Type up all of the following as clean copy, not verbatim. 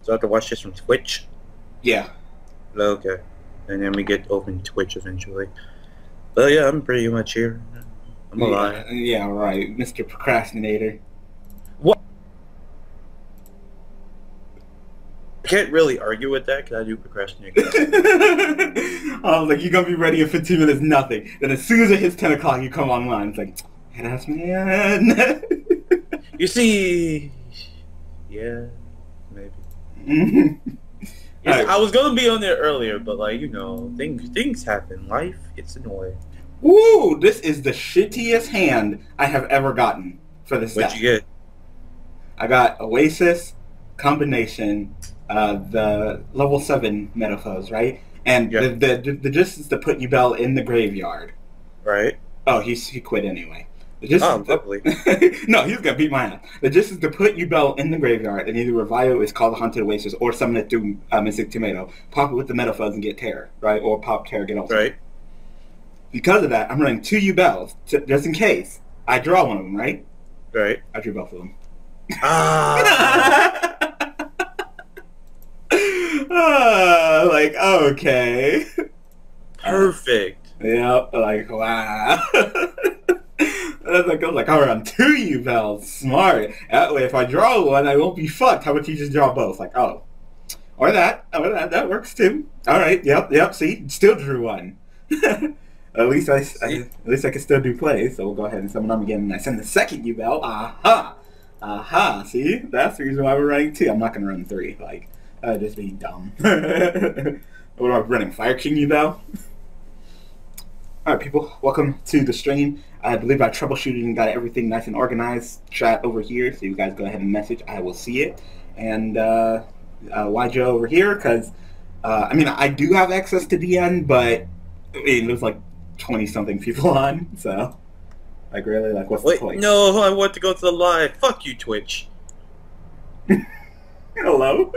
So I have to watch this from Twitch? Yeah. Okay. And then we get open Twitch eventually. But yeah, I'm pretty much here. I'm alive. Yeah, right. Mr. Procrastinator. What? I can't really argue with that because I do procrastinate. I was like, you're going to be ready in 15 minutes, nothing. Then as soon as it hits 10 o'clock, you come online. It's like, ass man. You see, yeah, maybe. Yes, right. I was gonna be on there earlier, but like things happen. Life gets annoying. Woo! This is the shittiest hand I have ever gotten for this. What'd you get? I got Oasis combination, the level 7 Metaphors, right? And yeah. the gist is to put Yubel in the graveyard. Right. Oh, he quit anyway. Lovely. No, he's gonna beat my ass. The gist is to put Yubel in the graveyard and either revive is called the Haunted Oasis or summon it through Mystic Tomato, pop it with the Metaphors and get Terror, right? Or pop Terror, get ultimate. Right. Because of that, I'm running 2 Yubels just in case I draw one of them, right? Right. I drew both of them. Like, okay. Perfect. Yep, like, wow. I was like, I'll run 2 Yubels. Smart. That way, if I draw one, I won't be fucked. How about you just draw both? Like, oh. Or that. That works too. Alright, yep, see? Still drew one. At least I can still do plays, so we'll go ahead and summon them again, and I send the second Yubel. Aha! See? That's the reason why we're running 2. I'm not gonna run 3. Like, that'd just be dumb. What are we running? Fire King Yubel? Alright, people, welcome to the stream. I believe I troubleshooted and got everything nice and organized. Chat over here, so you guys go ahead and message. I will see it. And why Joe over here? Because, I mean, I do have access to DN, but I mean, there's like 20-something people on, so, like, really, like, what's the point? No, I want to go to the live. Fuck you, Twitch. Hello?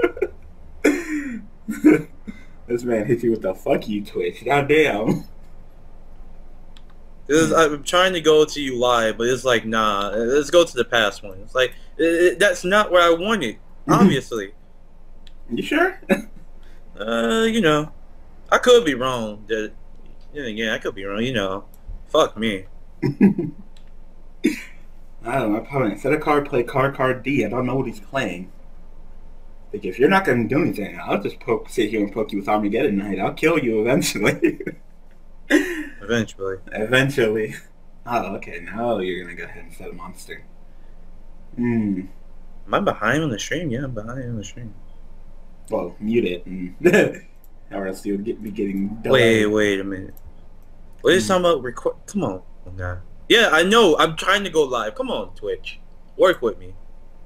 This man hits you with the fuck you, Twitch. Goddamn. I'm trying to go to you live, but it's like, nah, let's go to the past one. It's like, that's not what I wanted, obviously. You sure? I could be wrong. Yeah, I could be wrong, Fuck me. I don't know, my opponent set a card, play card D. I don't know what he's playing. Like, if you're not going to do anything, I'll just sit here and poke you with Armageddon Knight. I'll kill you eventually. Eventually. Oh, okay. Now you're going to go ahead and set a monster. Am I behind on the stream? Yeah, I'm behind on the stream. Well, mute it, or else you'll be getting delayed. Wait a minute. What is talking about record? Come on. Nah. Yeah, I know. I'm trying to go live. Come on, Twitch. Work with me.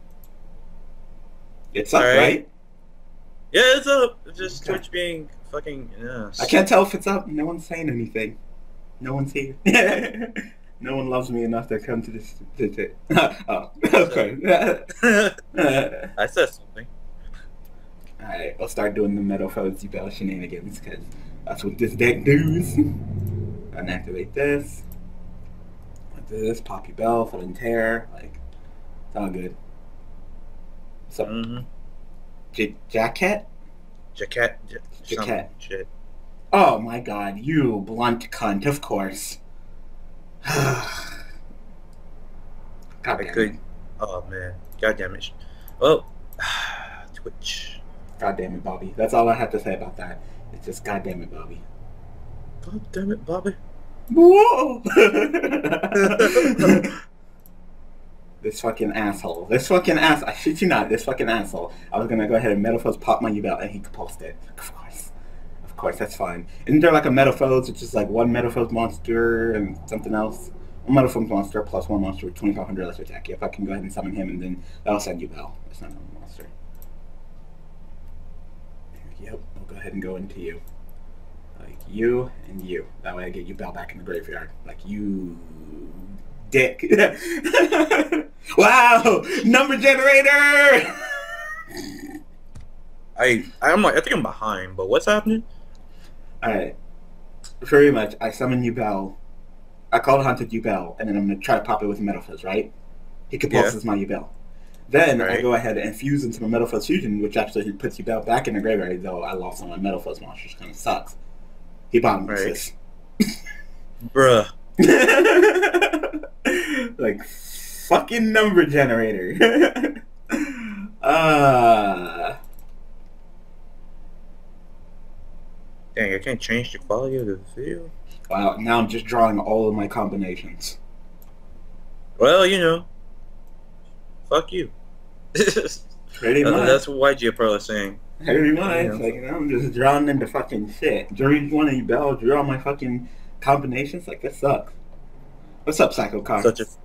It's up, right? Yeah, it's up. It's just okay. Twitch being fucking... I can't tell if it's up. No one's saying anything. No one's here. No one loves me enough to come to this. Oh, okay. I said something. Alright, I'll start doing the Metaphors Yubel shenanigans, because that's what this deck does. Unactivate this. Do this, pop Yubel, fill in Terror. Like, it's all good. So, Jacket? Jacket. Shit. Oh my god, you blunt cunt, of course. God damn it. Oh man. God damn it. Well, Twitch. God damn it, Bobby. That's all I have to say about that. It's just god damn it, Bobby. God damn it, Bobby. Whoa! This fucking asshole. I shit you not, this fucking asshole. I was gonna go ahead and Metaphors pop my Yubel and he compulsed it. Of course, that's fine. Isn't there like a Metaphors, which is like 1 Metaphors monster and something else? 1 Metaphors monster plus 1 monster with 2500 less attack. If I can go ahead and summon him, and then that'll send Yubel. It's not a monster. Yep, we'll go ahead and go into you. Like you and you. That way I get Yubel back in the graveyard. Like you... dick. Wow! Number generator! I think I'm behind, but what's happening? Alright. Very much, I summon Yubel. I call it Haunted Yubel, and then I'm going to try to pop it with Metaphors, right? He compulses my Yubel. Then I go ahead and fuse into the Metal Fuzz Fusion, which actually puts Yubel back in the graveyard, though I lost on my Metal Fuzz monster, which kind of sucks. He bottom this. Bruh. Like, fucking number generator. Dang, I can't change the quality of the video. Wow, now I'm just drawing all of my combinations. Well, you know. Fuck you. Pretty much. That's what YG Pro is saying. Pretty much. Like, you know, I'm just drawing into fucking shit. Drew one of you Bell, drew all my fucking combinations. Like, that sucks. What's up, Psycho Car?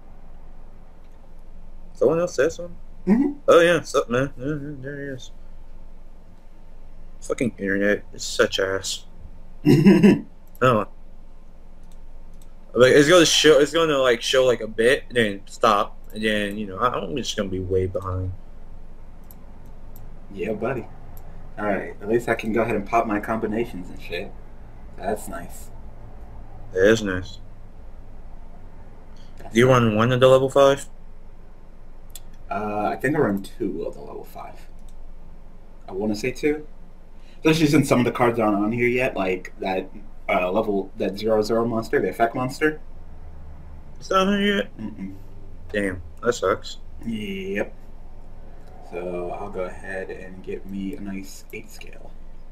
Someone else said something? Mm-hmm. Oh, yeah. What's up, man? Yeah, there he is. Fucking internet is such ass. No. Like, it's gonna like show like a bit, and then stop, and then, you know, I'm just gonna be way behind. Yeah, buddy. Alright, at least I can go ahead and pop my combinations and shit. That's nice. That is nice. Do you run one of the level 5? I think I run 2 of the level 5. I want to say 2. Especially since some of the cards aren't on here yet, like that level, that 0/0 monster, the effect monster. It's not on here yet? Mm-mm. Damn, that sucks. Yep. So I'll go ahead and get me a nice 8 scale.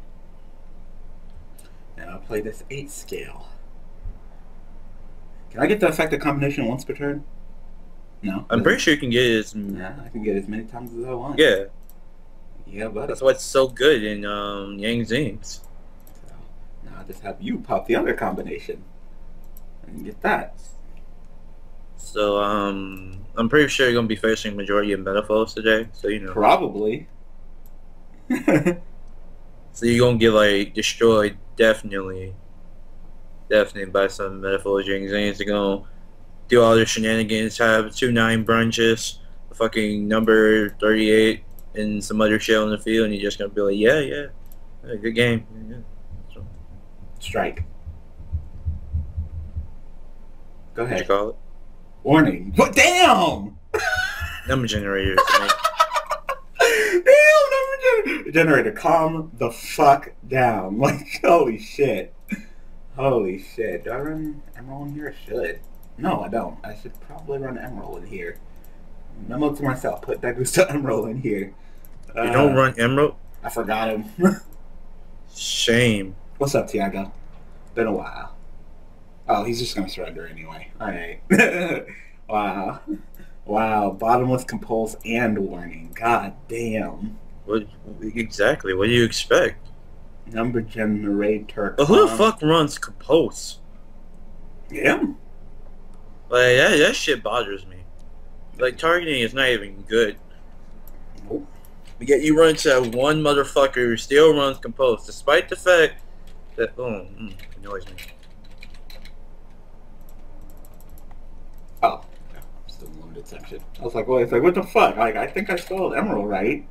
And I'll play this 8 scale. Can I get the effective combination once per turn? No. I'm pretty sure you can get it. Yeah, I can get as many times as I want. Yeah. Yeah, buddy. That's what's so good in Yang Zings. So now I just have you pop the other combination and get that. So I'm pretty sure you're gonna be facing majority of Metaphors today. So you know. Probably. So you're gonna get like destroyed definitely by some Metaphors. Yang Zings. They're gonna do all their shenanigans. Have 2-9 brunches, a fucking number 38. And some other shit on the field, and you're just gonna be like, yeah, good game. Yeah. So, strike. Go ahead. What you call it? Warning. What? Damn! Number generator. Damn, number generator. Calm the fuck down. Like, holy shit. Holy shit. Do I run Emerald in here? I should. No, I don't. I should probably run Emerald in here. Memo to myself. Put Dagusta Emerald in here. You don't run Emerald? I forgot him. Shame. What's up, Tiago? Been a while. Oh, he's just gonna surrender anyway. Alright. Wow. Wow. Bottomless, compulse, and warning. God damn. What exactly? What do you expect? Number generator. But who the fuck runs compulse? Yeah. Like that shit bothers me. Like, targeting is not even good. Nope. But yet you run into one motherfucker who still runs compulse, despite the fact that annoys me. Oh, I'm still in the limited section. I was like, well, it's like, what the fuck? Like, I think I spelled Emerald right.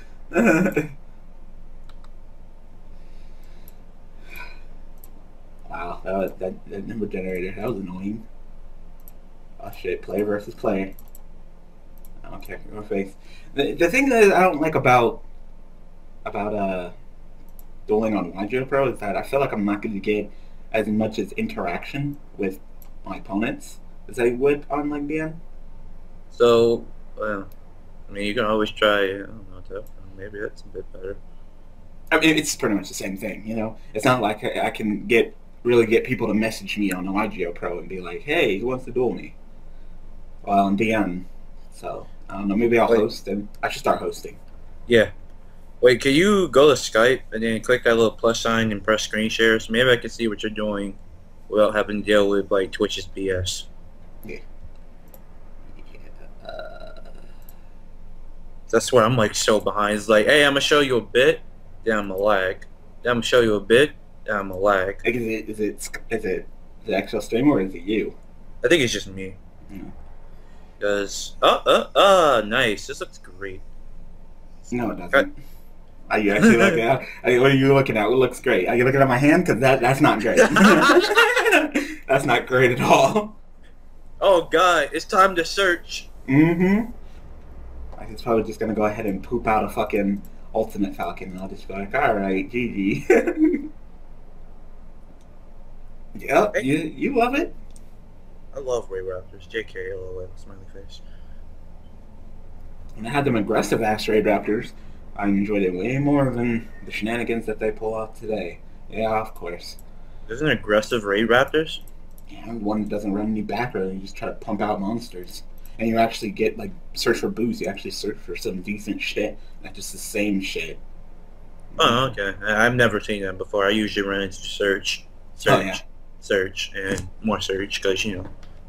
Wow, that number generator, that was annoying. Oh shit, player versus player. Okay, your face. The thing that I don't like about dueling on YGO Pro is that I feel like I'm not going to get as much as interaction with my opponents as I would on like BM. So, well, I mean, you can always try. I don't know, maybe that's a bit better. I mean, it's pretty much the same thing, you know. It's not like I can really get people to message me on YGO Pro and be like, "Hey, who wants to duel me?" Well, on DM, so. I don't know, maybe I'll host and I should start hosting. Yeah. Wait, can you go to Skype and then click that little plus sign and press screen share? So maybe I can see what you're doing without having to deal with like Twitch's BS. Yeah. That's what I'm like so behind. It's like, hey, I'm gonna show you a bit, then I'm a lag. Then I'm gonna show you a bit, then I'm a lag. Like, is it the actual stream or is it you? I think it's just me. Mm. Because nice. This looks great. No, it doesn't. Are you actually looking at? What are you looking at? What looks great? Are you looking at my hand? Because that's not great. That's not great at all. Oh God, it's time to search. Mm-hmm. Like, it's probably just gonna go ahead and poop out a fucking Ultimate Falcon, and I'll just be like, alright, GG. Yep, Hey, you love it. I love Ray Raptors. JK, LOL, smiley face. When I had them aggressive ass Raid Raptors, I enjoyed it way more than the shenanigans that they pull off today. Yeah, of course. There's an aggressive Ray Raptors? Yeah, one that doesn't run any background, you just try to pump out monsters. And you actually get, like, search for boosts, you actually search for some decent shit, not just the same shit. Oh, okay. I've never seen that before. I usually run into search, Oh, yeah. search, and more search, because, you know.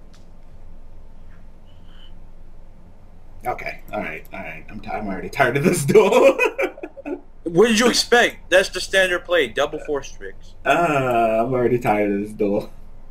Okay, alright. I'm already tired of this duel. What did you expect? That's the standard play, double force tricks. I'm already tired of this duel.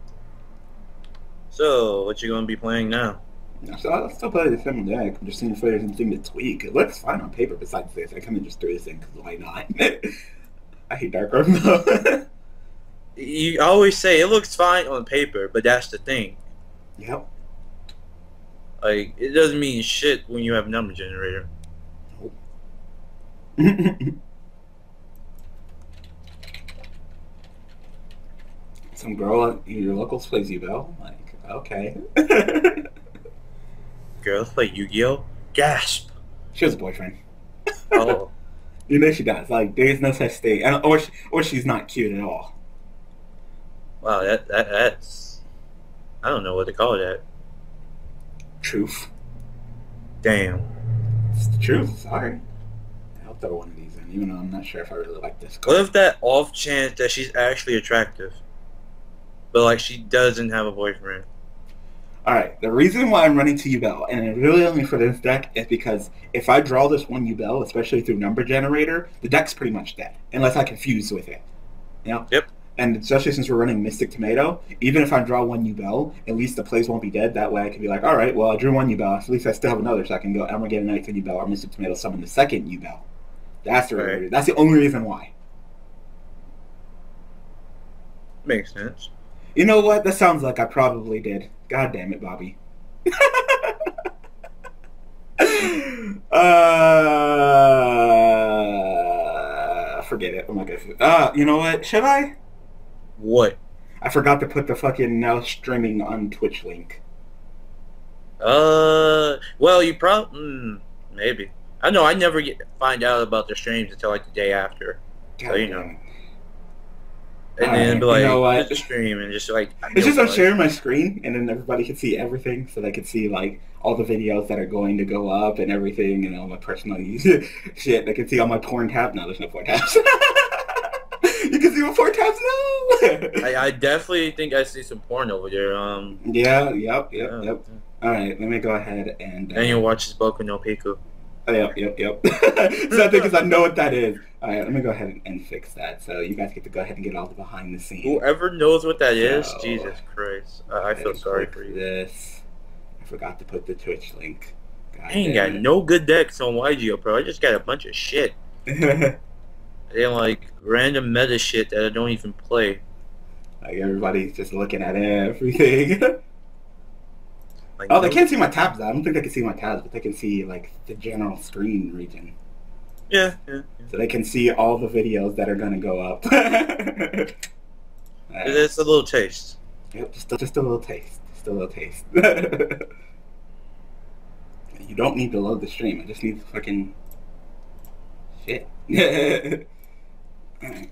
So, what you gonna be playing now? So I'll still play the same deck. I'm just seeing if there's anything to tweak. It looks fine on paper besides this. I kind of just threw this in because why not? I hate Dark Orb though. You always say it looks fine on paper, but that's the thing. Yep. Like, it doesn't mean shit when you have number generator. Some girl in your locals plays Yubel. Like, okay. Girls play Yu-Gi-Oh? Gasp! She has a boyfriend. Oh. You know she does. Like, there's no such thing. Or she's not cute at all. Wow, that's... I don't know what to call that. Truth. Damn. It's the truth. Sorry. I'll throw one of these in, even though I'm not sure if I really like this What card. if that off chance that she's actually attractive, but like she doesn't have a boyfriend? Alright, the reason why I'm running to Yubel, and it's really only for this deck, is because if I draw this one Yubel, especially through number generator, the deck's pretty much dead, unless I confuse with it. You know? Yep. And especially since we're running Mystic Tomato, even if I draw one Yubel, at least the plays won't be dead. That way I can be like, alright, well I drew one Yubel, at least I still have another, so I can go Armageddon Knight for Yubel, or Mystic Tomato summon the second Yubel. That's the Right. That's the only reason why. Makes sense. You know what? That sounds like I probably did. God damn it, Bobby. Forget it. I'm not gonna. You know what? Should I? What? I forgot to put the fucking now streaming on Twitch link. Well, you probably maybe. I know. I never find out about the streams until like the day after. God So you damn know. it. And Alright, then be you like, know what? "Here's the stream," and just like. It's just I'm like, sharing my screen, and then everybody can see everything, so they can see like all the videos that are going to go up and everything, and all my personal shit. They can see all my porn tabs. No, there's no porn tabs. You can see my porn tabs. No. I definitely think I see some porn over there. Yeah. Yep. Yeah. All right, let me go ahead and. And you watch this Boku no Pico. Yep. So I think is I know what that is. All right, let me go ahead and fix that. So you guys get to go ahead and get all the behind the scenes. Whoever knows what that is, So, Jesus Christ, I feel sorry for you. This. I forgot to put the Twitch link. God I ain't damn got it. no good decks on YGO Pro. I just got a bunch of shit. And like random meta shit that I don't even play. Like everybody's just looking at everything. Like, Oh, they can't see my tabs. I don't think they can see my tabs, but they can see like the general screen region. Yeah. So they can see all the videos that are gonna go up. It's a little taste. Yep, just a little taste. Just a little taste. You don't need to load the stream. I just need the fucking shit. Alright.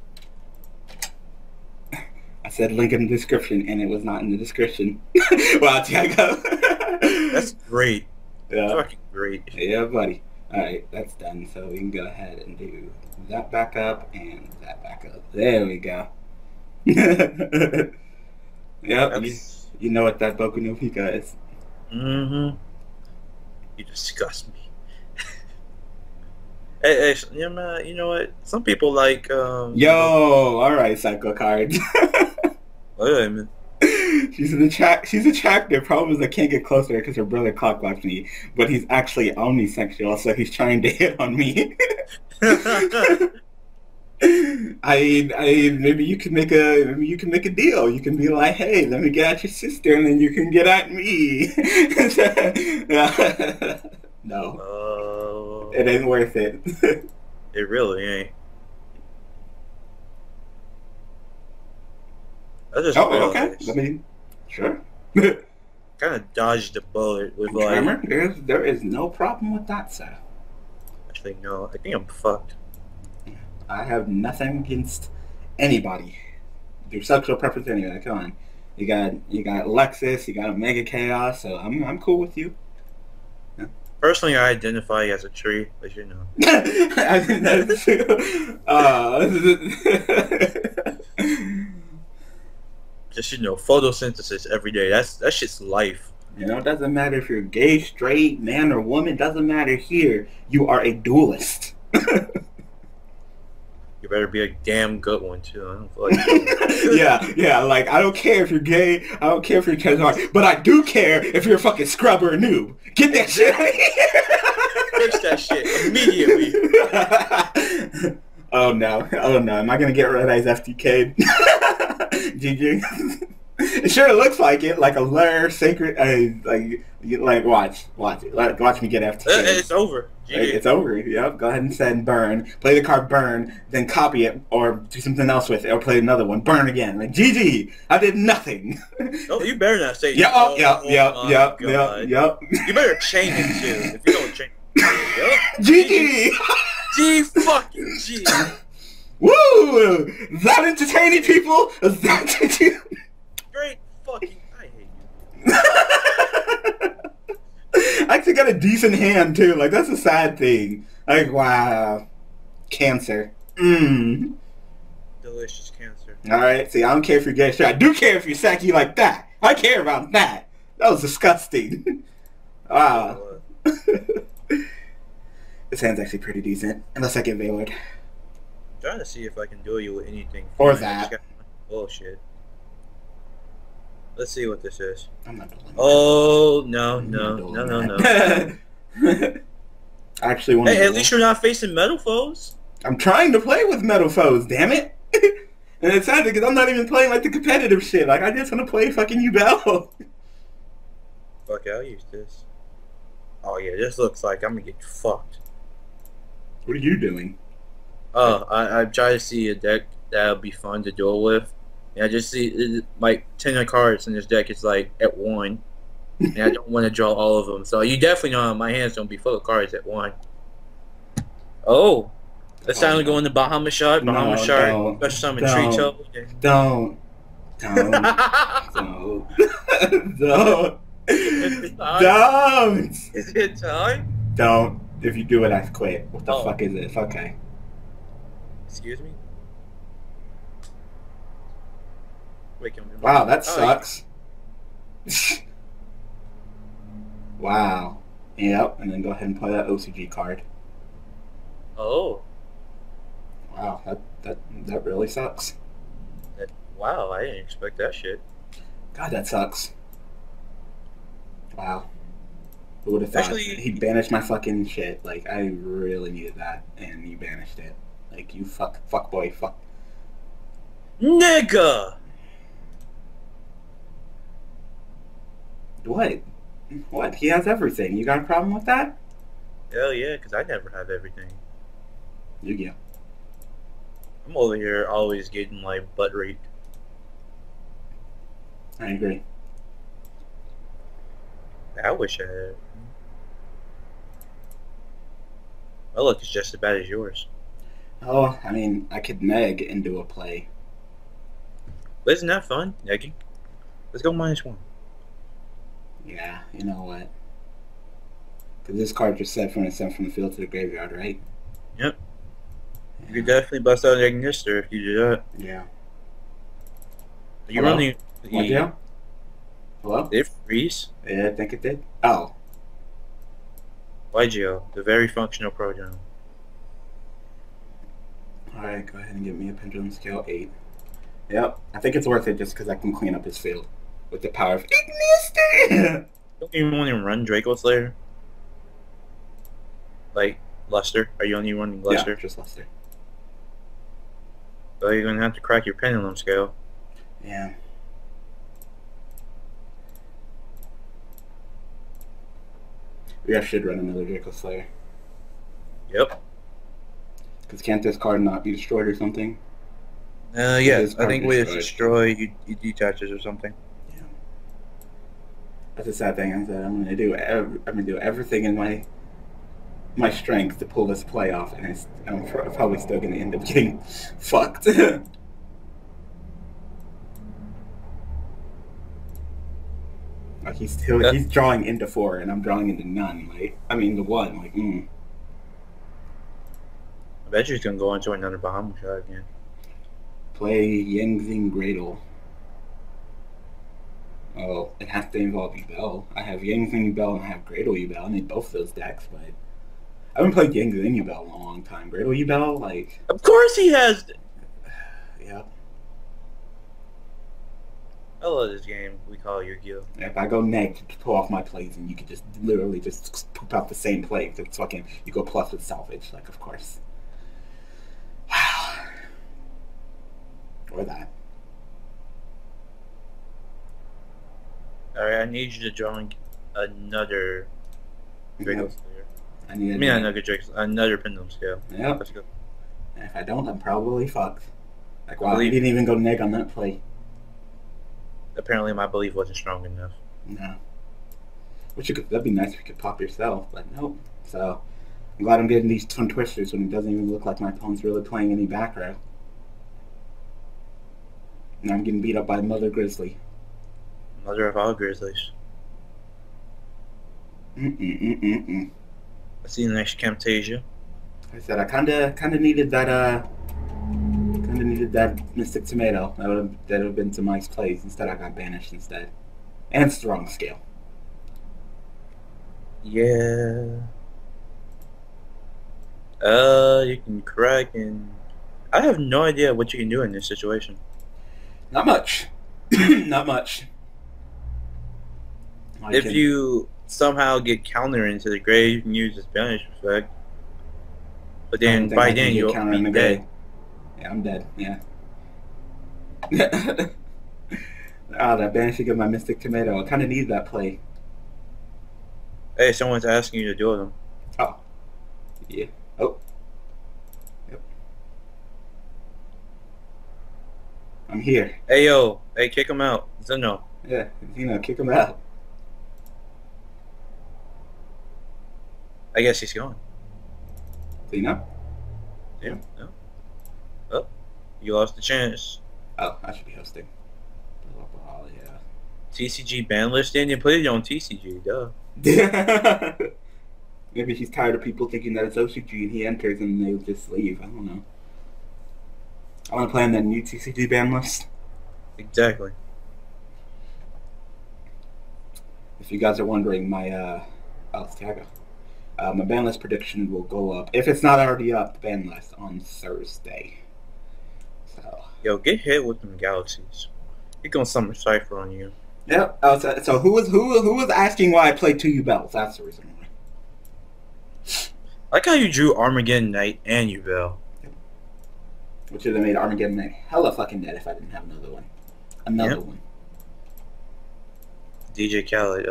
I said link in the description, and it was not in the description. Wow, Tiago. That's great. Yeah. Fucking great. Yeah, buddy. Alright, that's done. So we can go ahead and do that back up and that back up. There we go. Yep, you know what that Boku no Pico is. Mm-hmm. You disgust me. Hey, you know what? Some people like, Yo, alright, Psycho Card. Wait a minute. She's attractive. Problem is I can't get closer because her brother clockblocked me. But he's actually omnisexual, so he's trying to hit on me. Maybe you can make a deal. You can be like, hey, let me get at your sister, and then you can get at me. No. Oh, It ain't worth it. it really ain't. I just Oh, okay. realized. I mean, sure. Kind of dodged the bullet with Tremor, there is no problem with that, sir. Actually, no. I think I'm fucked. I have nothing against anybody. Your sexual preference anyway. Come on. You got Lexus, you got Omega Chaos, so I'm cool with you. Personally, I identify as a tree, but you know. I think that's Just photosynthesis every day. That shit's life. you know, it doesn't matter if you're gay, straight, man, or woman. Doesn't matter here. You are a duelist. You better be a damn good one too. I don't feel like yeah. Like I don't care if you're gay. I don't care if you're transgender, but I do care if you're a fucking scrub or a noob. Get that shit out of here. fix that shit immediately. Oh no! Am I gonna get red eyes FTK? GG. It sure looks like it, like a lair sacred. Like watch it. Watch me get FTK. It's over. It's over. Yep. Go ahead and send burn. Play the card burn, then copy it or do something else with it, or play another one. Burn again. Like GG. I did nothing. Oh, you better not say. Yep. Yep. You better chain it too. If you don't chain. Yep. GG. G fucking G. Woo! That entertaining, people. That Great fucking. I hate you. I actually got a decent hand too. Like that's a sad thing. Like wow, cancer. Delicious cancer. All right. See, I don't care if you're gay. Sure, I do care if you're sacky like that. I care about that. That was disgusting. Wow. This hand's actually pretty decent, unless I get Veilored. I'm trying to see if I can duel you with anything. Or that. Bullshit. Let's see what this is. I'm not dueling. Oh no. I actually want to. Hey, at least you're not facing metal foes. I'm trying to play with metal foes, damn it! And it's sad because I'm not even playing like the competitive shit. Like I just want to play fucking Yubel. Fuck, I'll use this. Oh yeah, this looks like I'm gonna get fucked. What are you doing? Oh, I'm trying to see a deck that'll be fun to duel with. And I just see like 10 of cards in this deck is like at 1. And I don't want to draw all of them. So you definitely know my hands don't be full of cards at 1. Oh. It's time to go into Bahamut Shard. Special summon Trito. Don't. Is it time? Don't. If you do it, I quit. What the fuck is this? Okay. Excuse me? Wait, wow, that sucks. Wow. Yep, and then go ahead and play that OCG card. Oh. Wow, that really sucks. Wow, I didn't expect that shit. God, that sucks. Wow. Who would have thought? Actually, he banished my fucking shit. Like, I really needed that, and you banished it. Like, you fuck boy, fuck. Nigga! What? What? He has everything. You got a problem with that? Hell yeah, because I never have everything. Yu-Gi-Oh! I'm over here always getting my butt raped. I agree. I wish I had. My luck is just as bad as yours. Oh, I mean, I could neg and do a play. But isn't that fun, negging? Let's go -1. Yeah, you know what? Because this card just said from sent from the field to the graveyard, right? Yep. Yeah. You could definitely bust out an Ignister if you do that. Yeah. Are you running What deal? Hello? Did it freeze? Yeah, I think it did. Oh. YGO, the very functional program. Alright, go ahead and give me a pendulum scale 8. Yep, I think it's worth it just because I can clean up his field with the power of Ignister! Don't you even want to run Draco Slayer? Like, Luster? Are you only running Luster? Yeah, just Luster. So you're going to have to crack your pendulum scale. Yeah. We should run another Draco Slayer. Yep. Because can't this card not be destroyed or something? Yeah, I think with destroy, you detaches or something. Yeah. That's a sad thing. I said I'm gonna do everything in my strength to pull this play off, and I'm probably still gonna end up getting fucked. Like he's drawing into 4, and I'm drawing into none. Like into 1. Like, I bet you he's gonna go into another Bahamut shot again. Play Yangzing Gradle. Oh, it has to involve Yubel. I have Yangzing Yubel and I have Gradle Yubel. I need both those decks, but I haven't played Yangzing Yubel in a long time. Gradle Yubel, like, of course he has. Yeah. I love this game we call Yu-Gi-Oh. If I go neg to pull off my plays, and you could just literally just poop out the same play. It's fucking, you go plus with salvage, like, of course. Wow. Or that. Alright, I need you to draw another Draco Slayer. Another Pendulum Scale. Yep. Let's go. And if I don't, I'm probably fucked. Like, wow, I didn't even go neg on that play. Apparently my belief wasn't strong enough. No. That'd be nice if you could pop yourself, but nope. So, I'm glad I'm getting these Twin Twisters when it doesn't even look like my opponent's really playing any back row. Now I'm getting beat up by Mother Grizzly. Mother of all Grizzlies. I see the next Camtasia. I said I kinda needed that Mystic Tomato. That would have been some nice plays. Instead I got banished instead. And it's the wrong scale. Yeah. You can crack, and I have no idea what you can do in this situation. Not much. Not much. If you somehow get counter into the grave, you can use this banish effect. But then by then you'll be dead. Yeah, I'm dead. Yeah. That banishing of my Mystic Tomato. I kind of need that play. Hey, someone's asking you to duel them. Oh. Yeah. Oh. Yep. I'm here. Hey, yo. Hey, kick him out. Zeno. Yeah, kick him out. I guess he's gone. Zeno? Yeah. No. Oh, you lost the chance. Oh, I should be hosting. Oh, yeah. TCG ban list, then you put it on TCG, duh. Maybe he's tired of people thinking that it's OCG and he enters and they'll just leave. I don't know. I want to play on that new TCG ban list. Exactly. If you guys are wondering, my it's Tiago. My ban list prediction will go up, if it's not already up, ban list on Thursday. So. Yo, get hit with them galaxies. You're gonna summon Cypher on you. Yep. So who was asking why I played 2 Yubels? That's the reason why. I like how you drew Armageddon Knight and Yubel. Yep. Which would have made Armageddon Knight hella fucking dead if I didn't have another one. Another one. DJ Khaled,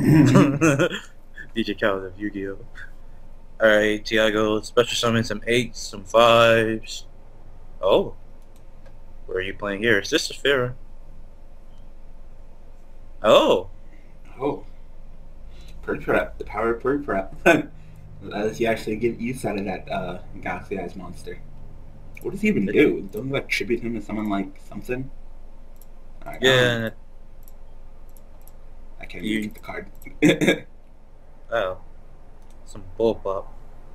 DJ Khaled of Yu-Gi-Oh! Alright, Tiago, special summon some 8s, some 5s. Oh. Where are you playing here? Is this a fair? Oh. Oh. Pre-prep. The power of pre-prep. As you actually get use out of that Galaxy Eyes monster. What does he even do? Don't you attribute him to someone like something? Right, yeah. I can't even get the card. Oh. Some bullpup.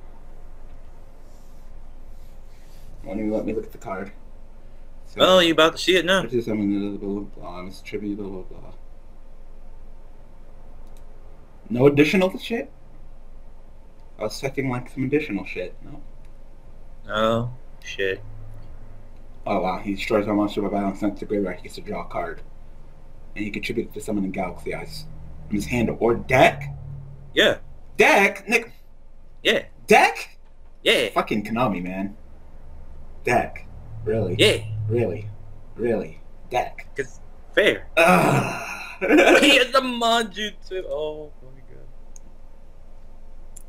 Won't even let me look at the card. So, oh, you about to see it now? Which is something blah blah blah. It's tribute blah blah blah. No additional shit? I was expecting like some additional shit. No. Oh, shit. Oh wow, he destroys my monster by battle and sends to graveyard. He gets to draw a card. And he contributes to summon in Galaxy Eyes. In his hand or deck? Yeah. Deck? Nick. Yeah. Deck? Yeah. Fucking Konami, man. Deck. Really? Yeah. Really? Really? Deck. Cause fair. He has the Manju too. Oh my god.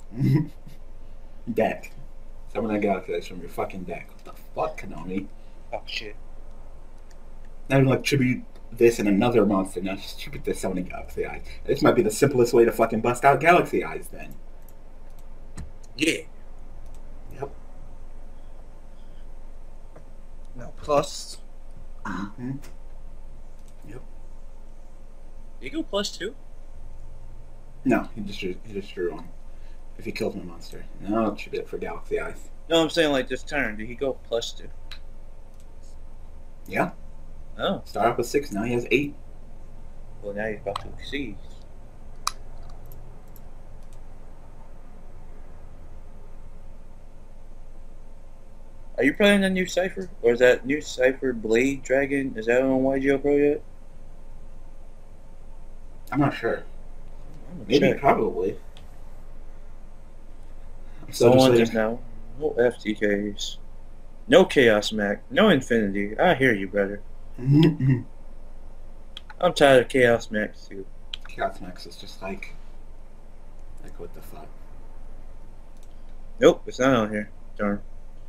Deck. Summon that Galaxy Eyes from your fucking deck. What the fuck, Konami? Oh shit. Not even like tribute this and another monster. Now just tribute this Summoning Galaxy Eyes. This might be the simplest way to fucking bust out Galaxy Eyes then. Yeah. Yep. Now plus. Mm-hmm. Yep. You go +2? No, he just drew one. If he kills my monster. No, it should be it for Galaxy Eyes. No, I'm saying like this turn. Did he go +2? Yeah. Oh. Start off with 6, now he has 8. Well, now he's about to exceed. Are you playing a new Cypher? Or is that new Cypher Blade Dragon? Is that on YGO Pro yet? I'm not sure. I'm Maybe, check. probably. So on just now. No FTKs. No Chaos Mac. No Infinity. I hear you, brother. I'm tired of Chaos Max too. Chaos Max is just like what the fuck? Nope, it's not on here. Darn.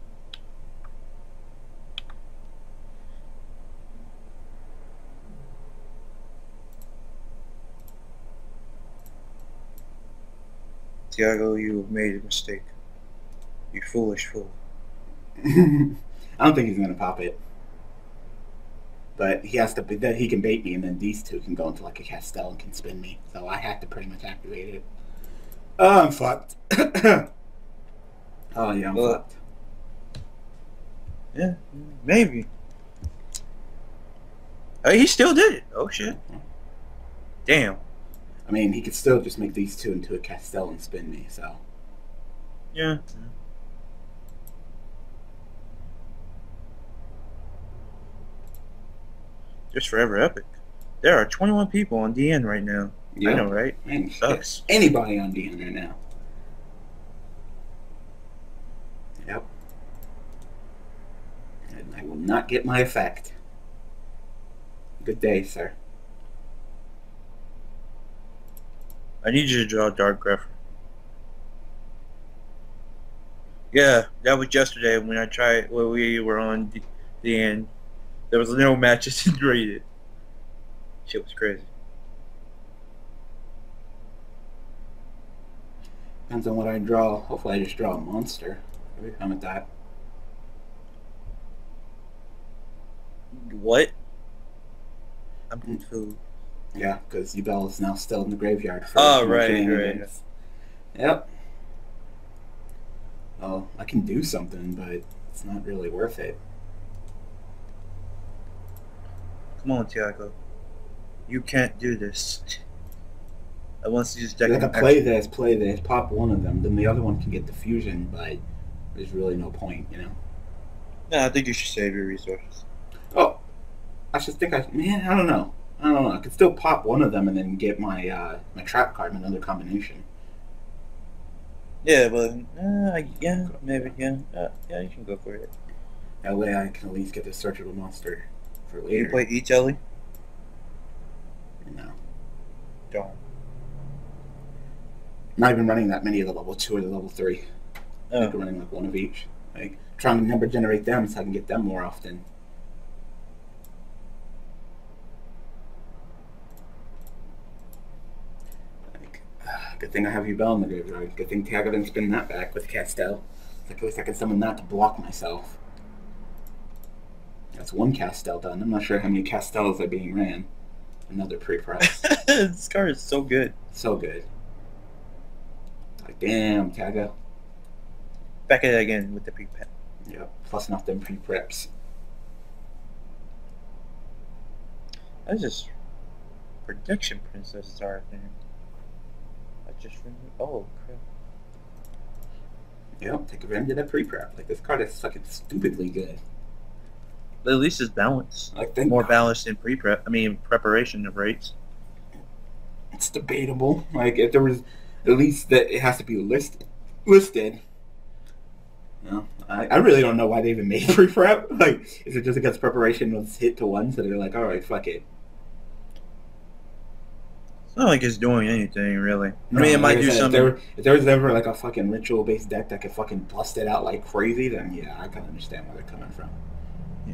Tiago, you made a mistake. You foolish fool. I don't think he's gonna pop it. But he has to. Then he can bait me, and then these two can go into like a Castell and can spin me. So I have to pretty much activate it. Oh, I'm fucked. Oh yeah, I'm fucked. Yeah, maybe. Oh, he still did it. Oh shit. Damn. I mean, he could still just make these two into a Castell and spin me. So. Yeah. Just forever epic. There are 21 people on DN right now. Yeah. I know, right? Man, sucks. Anybody on DN right now. Yep. And I will not get my effect. Good day, sir. I need you to draw Dark Grepher. Yeah, that was yesterday when I tried, when we were on DN. There was no matches rated. Shit was crazy. Depends on what I draw. Hopefully I just draw a monster. Every time at that. What? I'm confused. Yeah, because Yubel is now still in the graveyard. For Oh, right. Yep. Well, I can do something, but it's not really worth it. Come on, Tiago. You can't do this. I want to use deck. You have to play this, pop one of them, then the other one can get diffusion, but there's really no point, you know? No, I think you should save your resources. Oh, I don't know. I could still pop one of them and then get my my trap card, another combination. Yeah, but yeah, maybe, yeah, you can go for it. That way I can at least get the searchable monster for later. You play each Ellie? No. Don't. Not even running that many of the level 2 or the level 3. Oh. I'm running like one of each. Like trying to number generate them so I can get them more often. Good thing I have Yubel in the graveyard. Good thing Tiago didn't spin that back with Castell. Like at least I can summon that to block myself. That's one Castell done. I'm not sure how many Castells are being ran. Another pre-press. This card is so good. So good. Like damn, Tiago. Back at it again with the pre-prep. Yep, plus enough them pre-preps. That's just Protection Princesses are a thing. I just remember. Oh crap. Yep, take advantage of that pre-prep. Like this card is fucking stupidly good. But at least it's balanced. I think more balanced in pre-prep. I mean preparation of rates. It's debatable. Like if there was at least that it has to be listed. No, I really don't know why they even made pre-prep. Like, is it just because preparation was hit to one, so they're like, all right, fuck it. It's not like it's doing anything really. I No, mean, it like might I do said, something. if there was ever like a fucking ritual based deck that could fucking bust it out like crazy, then yeah, I can understand where they're coming from. Yeah.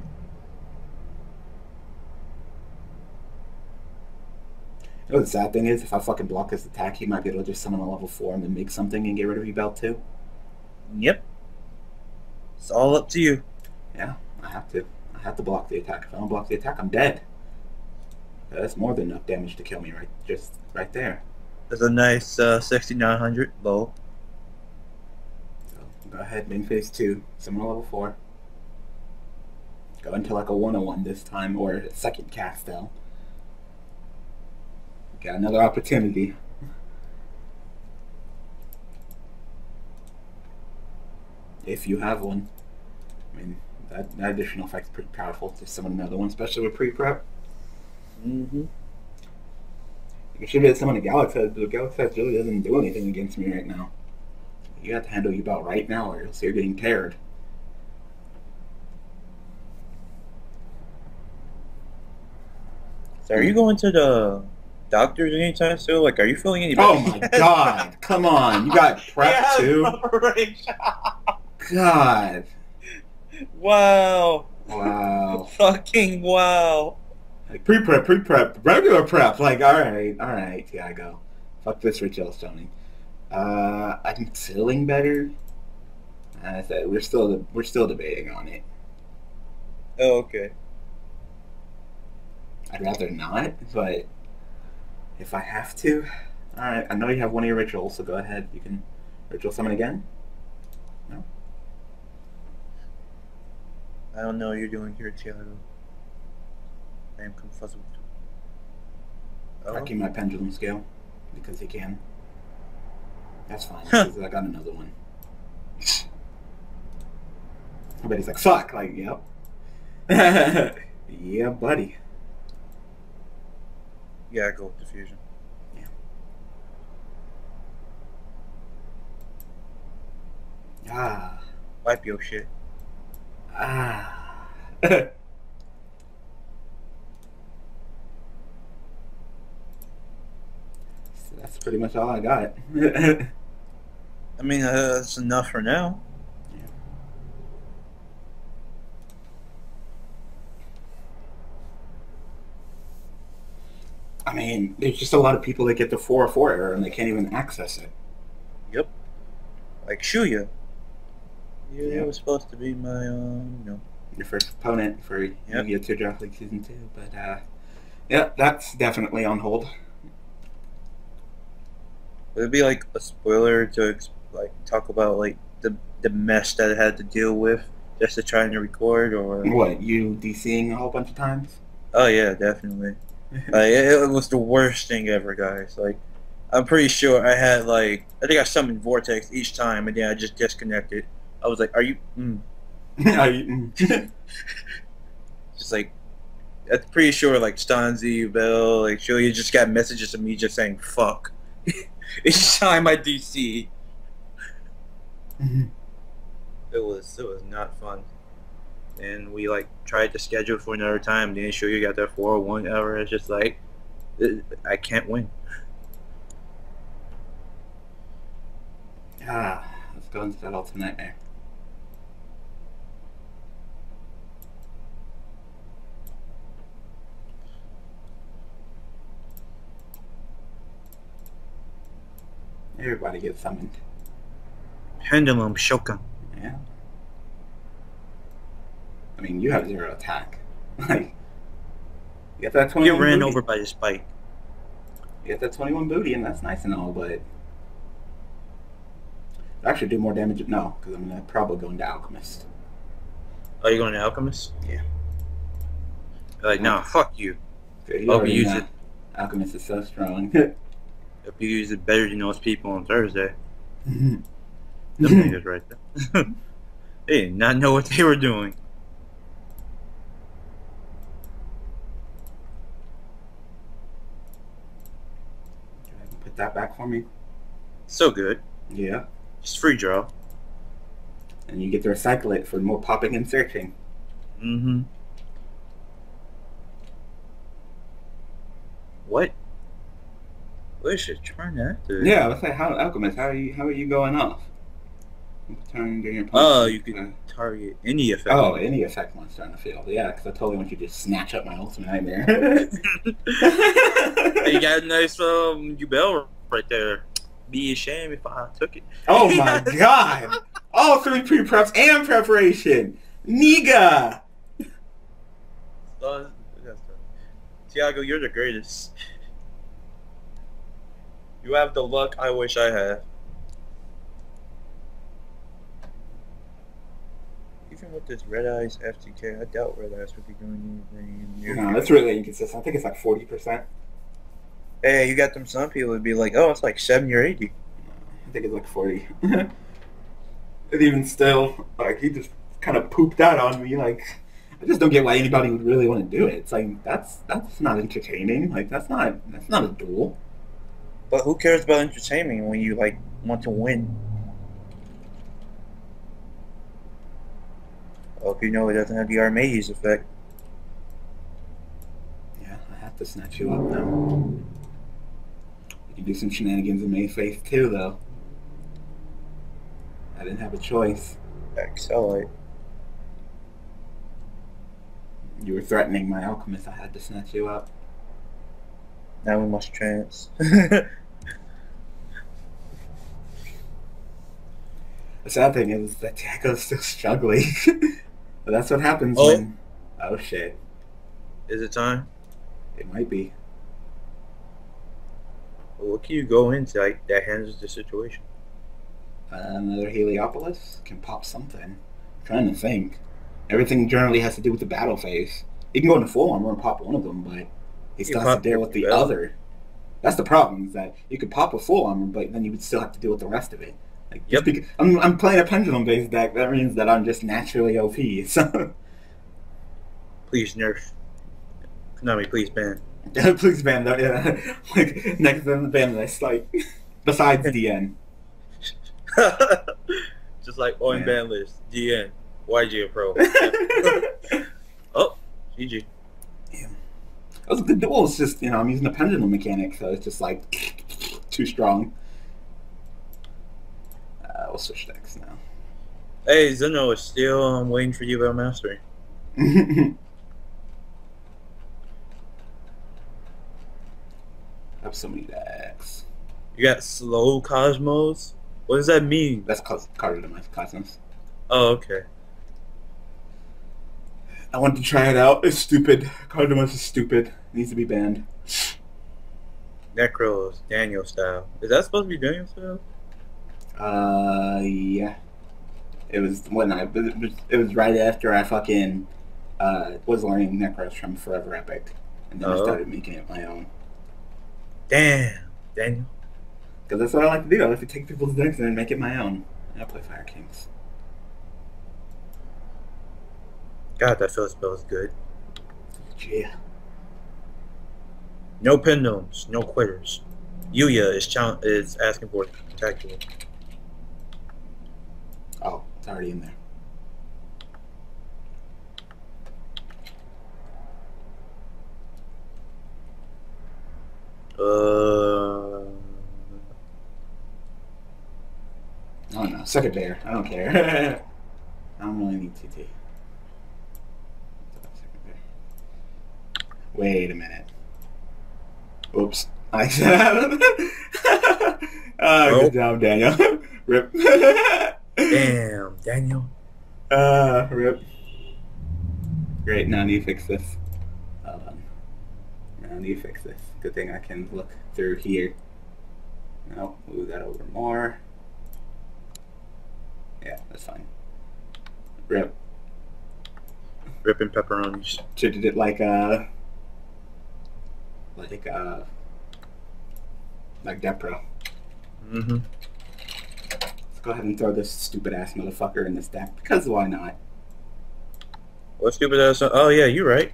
You know what the sad thing is? If I fucking block this attack, he might be able to just summon a level 4 and then make something and get rid of Yubel too. Yep. It's all up to you. Yeah, I have to. I have to block the attack. If I don't block the attack, I'm dead. That's more than enough damage to kill me right there. There's a nice 6900 bow. So go ahead, main phase 2, summon a level 4. Go into like a 101 this time, or a second cast though. Got another opportunity. If you have one. I mean, that additional effect's pretty powerful to summon another one, especially with pre-prep. Mm-hmm. You should be able to summon a Galaxy, but the Galaxy really doesn't do anything against me right now. You have to handle Yubel right now, or else you're getting teared. So are you going to the doctors anytime soon? Like, are you feeling any better? Oh my god! Come on, you got prep too. God. Wow. Wow. Fucking wow. Like pre-prep, regular prep. Like, all right, yeah, I go. Fuck this ritual stoning. I'm feeling better. I said we're still debating on it. Oh, okay. I'd rather not, but if I have to, all right. I know you have one of your rituals, so go ahead. You can ritual summon again. No. I don't know what you're doing here, Tiago. I am confuzzled. Oh. I keep my pendulum scale because he can. That's fine. Because I got another one. I bet he's like, fuck. Like, yep. Yeah, buddy. Yeah, go with diffusion. Yeah. Ah. Wipe your shit. Ah. So that's pretty much all I got. I mean, that's enough for now. Yeah. I mean, there's just a lot of people that get the 404 error and they can't even access it. Yep. Like Shuya. You Yep. was supposed to be my, Your first opponent for Yep. Yu-Gi-Oh! Teardrop League Season 2, but yeah, that's definitely on hold. Would it be like a spoiler to like talk about like the mess that it had to deal with just to try and record, or What, you DCing a whole bunch of times? Oh yeah, definitely. It was the worst thing ever, guys. Like, I'm pretty sure I had like I think I summoned Vortex each time, and then I just disconnected. I was like, "Are you?" Just like, I'm pretty sure like Stanzi, Yubel, like Julia just got messages of me just saying "fuck" each time I DC. It was not fun. And we like tried to schedule for another time. Then sure you got that 401 hour. It's just like I can't win. Let's go into that ultimate nightmare. Everybody gets summoned. Pendulum Shokan. Yeah. I mean, you have 0 attack. Like, you get that 21 Get ran booty. over by the spike. You get that 21 booty, and that's nice and all, but actually do more damage. No, because I'm gonna probably go into Alchemist. Are you going to Alchemist? Yeah. Like, nah, fuck you. You Hope already you use know. it. Alchemist is so strong. Hope you use it better than those people on Thursday. Them niggas right there. They did not know what they were doing. Put that back for me. So good. Yeah. Just free draw. And you get to recycle it for more popping and searching. Mm-hmm. What? We should turn that to. Yeah, let's say how Alchemist. How are you going off? Turn your Oh, opponent. you could target any effect. Oh, any effect monster on the field. Yeah, because I totally want you to just snatch up my ultimate nightmare. You got a nice Yubel right there. Be ashamed if I took it. Oh my god! All 3 pre-preps and preparation! Niga! Tiago, you're the greatest. You have the luck I wish I had. Even with this Red Eyes FTK, I doubt Red Eyes would be doing anything new. No, that's really inconsistent. I think it's like 40%. Hey, you got them some people would be like, oh, it's like 70 or 80. I think it's like 40. And even still, like, he just kind of pooped out on me. Like, I just don't get why anybody would really want to do it. It's like, that's not entertaining. Like, that's not a duel. But who cares about entertainment when you, like, want to win? I hope you know it doesn't have the Armades effect. Yeah, I have to snatch you up now. You can do some shenanigans in Mayface too, though. I didn't have a choice. Accelerate. You were threatening my Alchemist. I had to snatch you up. Now we must trance. The sad thing is that Tiago's still struggling. But that's what happens Oh. when... Oh, shit. Is it time? It might be. Well, what can you go into that handles the situation? Another Heliopolis can pop something. I'm trying to think. Everything generally has to do with the battle phase. You can go into full armor and pop one of them, but he still has to deal with the other. That's the problem, is that you could pop with full armor, but then you would still have to deal with the rest of it. Like, Yep. I'm playing a pendulum-based deck. That means that I'm just naturally OP. So Please nerf. Konami, please ban. please ban that. Yeah. Like next to the ban list, like besides DN. Just like on ban list. DN. YG Pro. Oh, GG. Yeah. That was a good duel. It's just, I'm using a pendulum mechanic, so it's just like too strong. We'll switch decks now. Hey, Zeno is still waiting for you about mastery. I have so many decks. You got slow Cosmos? What does that mean? That's carded in my Cosmos. Oh, okay. I want to try it out. It's stupid. Cardinals is stupid. It needs to be banned. Necros, Daniel style. Is that supposed to be Daniel style? Yeah. It was when it was right after I fucking was learning Necros from Forever Epic, and then I started making it my own. Damn, Daniel. Because that's what I like to do. I like to take people's decks and then make it my own. And I play Fire Kings. God, that field spell is good. Yeah. No pendulums, no quitters. Yuya is asking for spectacular. Oh, it's already in there. Oh no, second bear. I don't care. I don't really need TT. Wait a minute. Oops. I said good job, Daniel. Rip. Damn, Daniel. Rip. Great, now I need to fix this. Hold on. Now I need to fix this. Good thing I can look through here. No, move that over more. Yeah, that's fine. Rip. Ripping pepperonis. Treated it like Depro. Mm-hmm. Let's go ahead and throw this stupid ass motherfucker in this deck, because why not? What stupid ass? Oh yeah, you're right.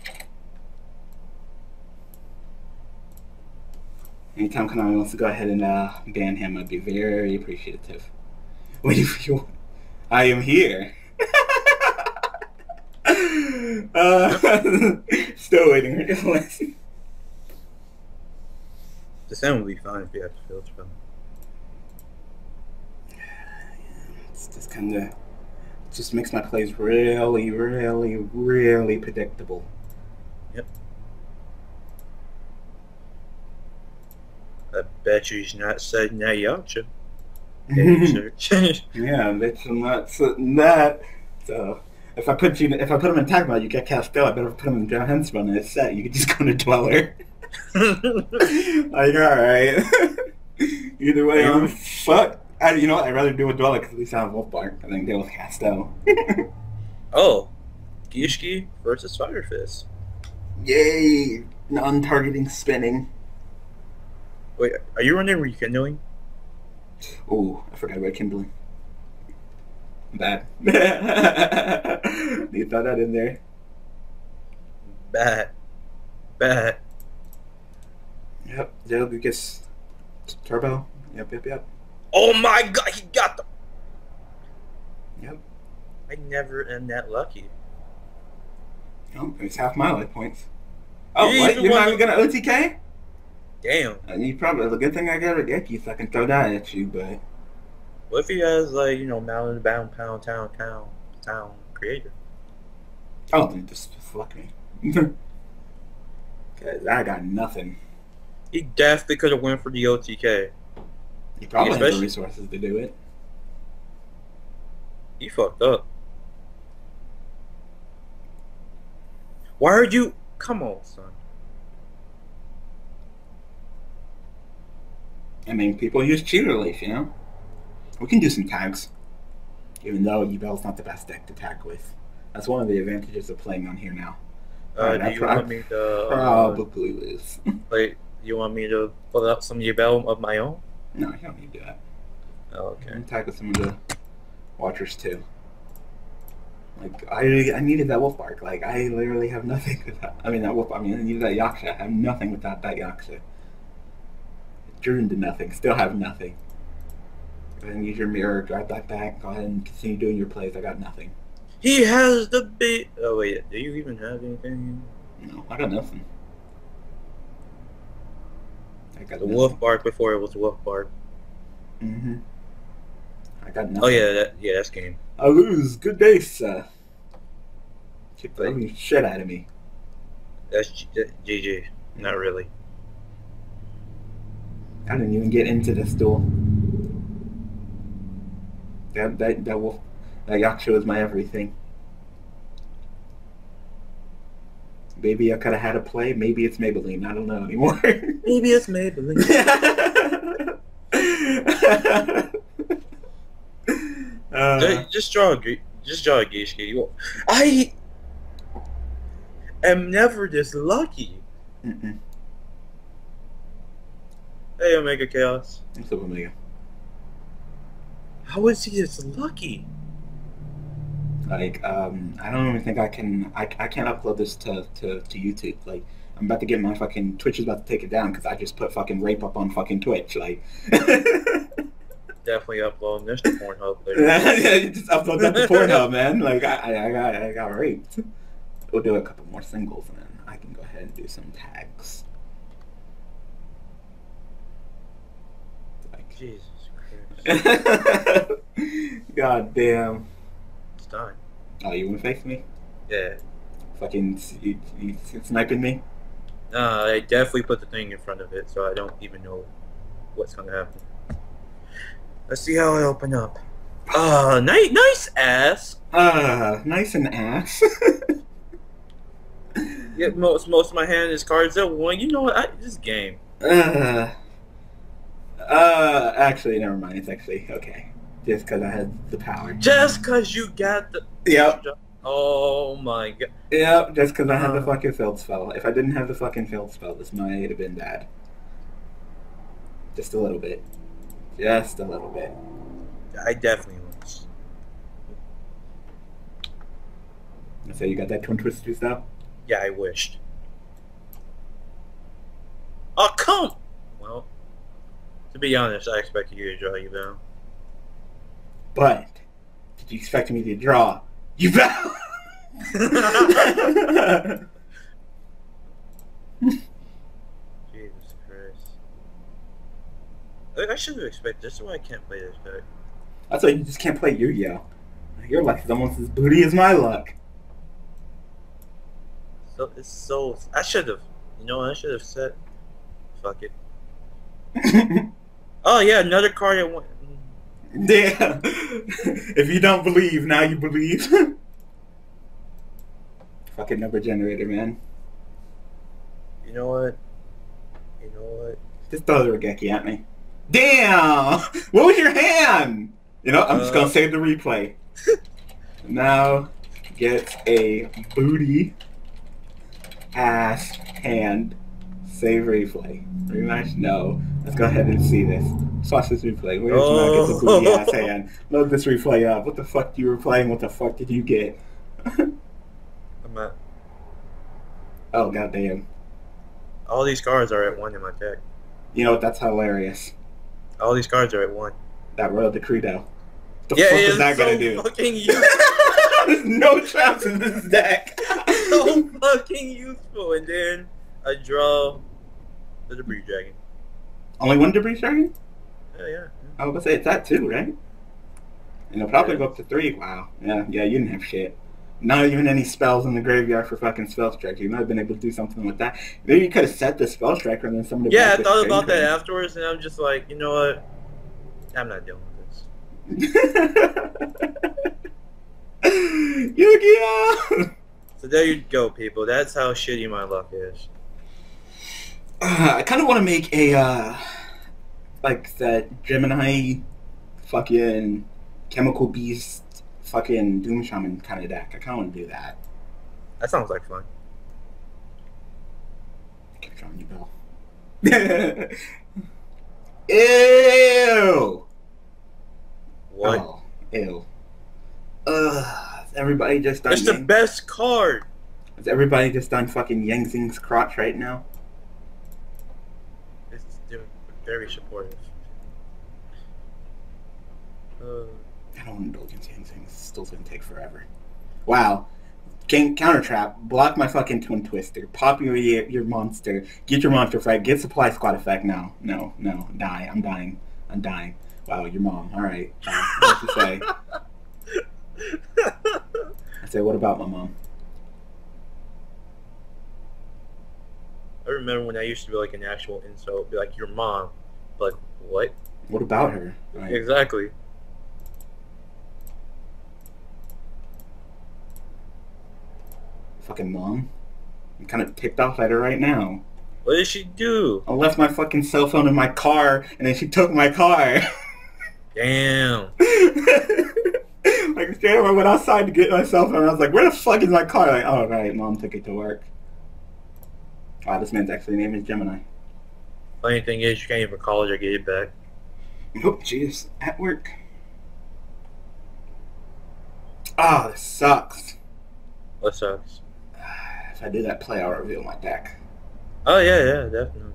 Anytime Konami wants to go ahead and ban him, I'd be very appreciative. Wait for you. I am here. Still waiting for this. The sound would be fine if you had the field spell. It's just kind of just makes my plays really, really, really predictable. Yep. I bet you he's not setting that Yaksha. Yeah, I bet you're not sitting that. So if I put him in attack mode, you get Castell. I better put him in defense mode in his set. You could just go to Dweller. Like, alright. Either way, I'm fuck. You know what? I'd rather deal with Dweller because at least I have Wolf Bark than deal with Castell. Oh, Gishki versus Fire Fist. Yay! Non-targeting spinning. Wait, are you running rekindling? Oh, I forgot about kindling. Bad. You throw that in there. Bad. Bad. Yep, there gets turbo. Yep. Oh my god, he got them! Yep. I never am that lucky. Oh, it's half my life points. Oh, He's what? the You're one not even gonna OTK? Damn. You probably, the good thing I got a Geki so I can throw that at you, but... What if he has, like, you know, mountain bound pound town creator? Oh, then just fuck me. Cause I got nothing. He definitely could have went for the OTK. He probably has the resources to do it. He fucked up. Why are you... Come on, son. I mean, people use Cheater Leaf, you know? We can do some tags. Even though Yubel's not the best deck to tag with. That's one of the advantages of playing on here now. Do you want me to... Probably lose. Like, you want me to put up some Yubel of my own? No, you don't need to do that. Oh, okay. And tag with some of the Watchers too. Like, I needed that Wolf Bark. Like, I literally have nothing without... I mean, I needed that Yaksha. I have nothing without that Yaksha. It drew into nothing. Still have nothing. Go ahead and use your mirror. Drive that back. Go ahead and continue doing your plays. I got nothing. He has the big... Oh, wait. Do you even have anything? No, I got nothing. I got The nothing. Wolf Bark before it was Wolf Bark. Mm-hmm. I got nothing. Oh, yeah. That's game. I lose. Good day, sir. Keep throwing shit out of me. That's GG. Not really. I didn't even get into this duel. That wolf, that Yaksha was my everything. Maybe I could have had a play. Maybe it's Maybelline. I don't know anymore. Maybe it's Maybelline. Just draw a Geishki. I am never this lucky. Mm-mm. Hey, Omega Chaos. What's up, Omega? How is he this lucky? Like, I don't even think I can. I can't upload this to YouTube. Like, I'm about to get my fucking Twitch is about to take it down because I just put fucking rape up on fucking Twitch. Like, definitely uploading this to Pornhub later. Yeah, you just upload that to Pornhub, man. Like, I got raped. We'll do a couple more singles and then I can go ahead and do some tags. Like, Jesus Christ. God damn. It's time. Oh, you want to face me? Yeah. Fucking, you sniping me? I definitely put the thing in front of it, so I don't even know what's gonna happen. Let's see how I open up. Nice ass. Nice and ass. Yeah, most of my hand is cards that one. You know what? This game. Actually, never mind. It's actually okay. Just because I had the power. Just because you got the. Yep. Oh my god. Yep. Just because I had the fucking field spell. If I didn't have the fucking field spell, this might have been bad. Just a little bit. Just a little bit. I definitely was. So you got that twin twister stuff? Yeah, I wished. Oh, come! Well, to be honest, I expected you to draw you down. But, did you expect me to draw you down? Jesus Christ. I should have expected. This is why I can't play this deck. That's why you just can't play Yu-Gi-Oh. Your luck is almost as booty as my luck. So it's so. I should have. You know, I should have said. Fuck it. Oh yeah, another card that went. Damn. If you don't believe, now you believe. Fucking number generator, man. You know what? You know what? Just throw the Regeki at me. Damn! What was your hand? You know, I'm just gonna save the replay. Now gets a booty ass hand. Save replay. Rematch? No. Let's go ahead and see this. Let's watch this replay. Where's now gets a booty ass hand? Load this replay up. What the fuck you were playing? What the fuck did you get? I'm at. Oh goddamn. All these cards are at 1 in my deck. You know what? That's hilarious. All these cards are at 1. That Royal Decree though. What the Yeah, fuck it is is that so gonna do? fucking useful. There's no traps in this deck. So fucking useful. And then I draw the Debris Dragon. Only one Debris Dragon? Yeah. I was gonna say it's that too, right? And it'll probably Yeah. go up to 3. Wow. Yeah, you didn't have shit. Not even any spells in the graveyard for fucking Spell Striker. You might have been able to do something with that. Maybe you could have set the Spell Striker and then somebody. Yeah, I thought about that afterwards, and I'm just like, you know what? I'm not dealing with this. Yu-Gi-Oh! So there you go, people. That's how shitty my luck is. I kind of want to make a, like that Gemini fucking Chemical Beast fucking Doom Shaman kind of deck. I kind of want to do that. That sounds like fun. Keep drawing you, Bill. Ew! What? Oh, ew. Is everybody just done? It's the best card. Is everybody just done fucking Yang Zing's crotch right now? They're very supportive. I don't want to build against Yang Zing. It's still gonna take forever. Wow. Counter trap. Block my fucking Twin Twister. Pop your monster. Get your monster effect. Get supply squad effect. No. Die. I'm dying. Wow, your mom. Alright. What to say? I say, what about my mom? I remember when I used to be like an actual insult, be like your mom. Like what? What about her? Like, Exactly. fucking mom. I'm kind of ticked off at her right now. What did she do? I left my fucking cell phone in my car, and then she took my car. Damn. Like, straight up, I went outside to get my cell phone, and I was like, where the fuck is my car? Like, oh, right, mom took it to work. Wow, this man's actually name is Gemini. Funny thing is, you can't even call it or get it back. Oh, jeez. At work. Oh, this sucks. What sucks? If I do that play, I'll reveal my deck. Oh yeah, definitely.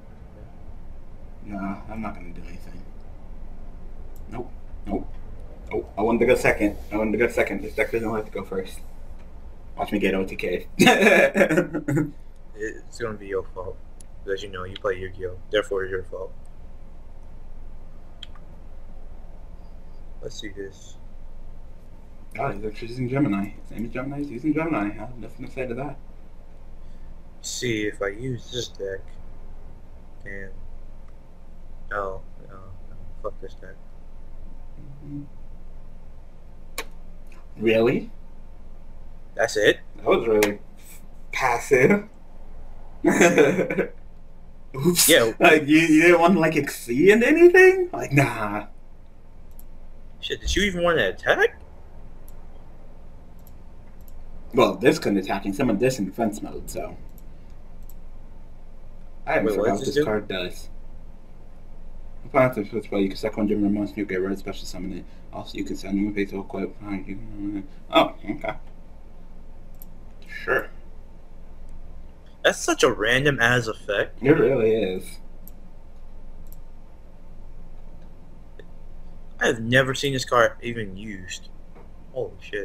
Nah, I'm not gonna do anything. Nope. Oh, I wanted to go second. This deck doesn't have to go first. Watch me get OTK. It's gonna be your fault. Because you know, you play Yu-Gi-Oh! Therefore, it's your fault. Let's see this. God, he's actually using Gemini. His name is Gemini. He's using Gemini. I have nothing to say to that. See if I use this deck. And no, fuck this deck. Really? That's it. That was really passive. Oops. Yeah. Like you didn't want to like exceed anything? Like nah. Shit, did you even want to attack? Well, this couldn't attacking. Some of this in defense mode, so I haven't Wait, forgot what what does this it do? card does. Upon active switch play, you can second one Gemini monster, you get rid of special summon it. Also, you can send one face to equip. Oh, okay. Sure. That's such a random ass effect. It really is. I have never seen this card even used. Holy shit.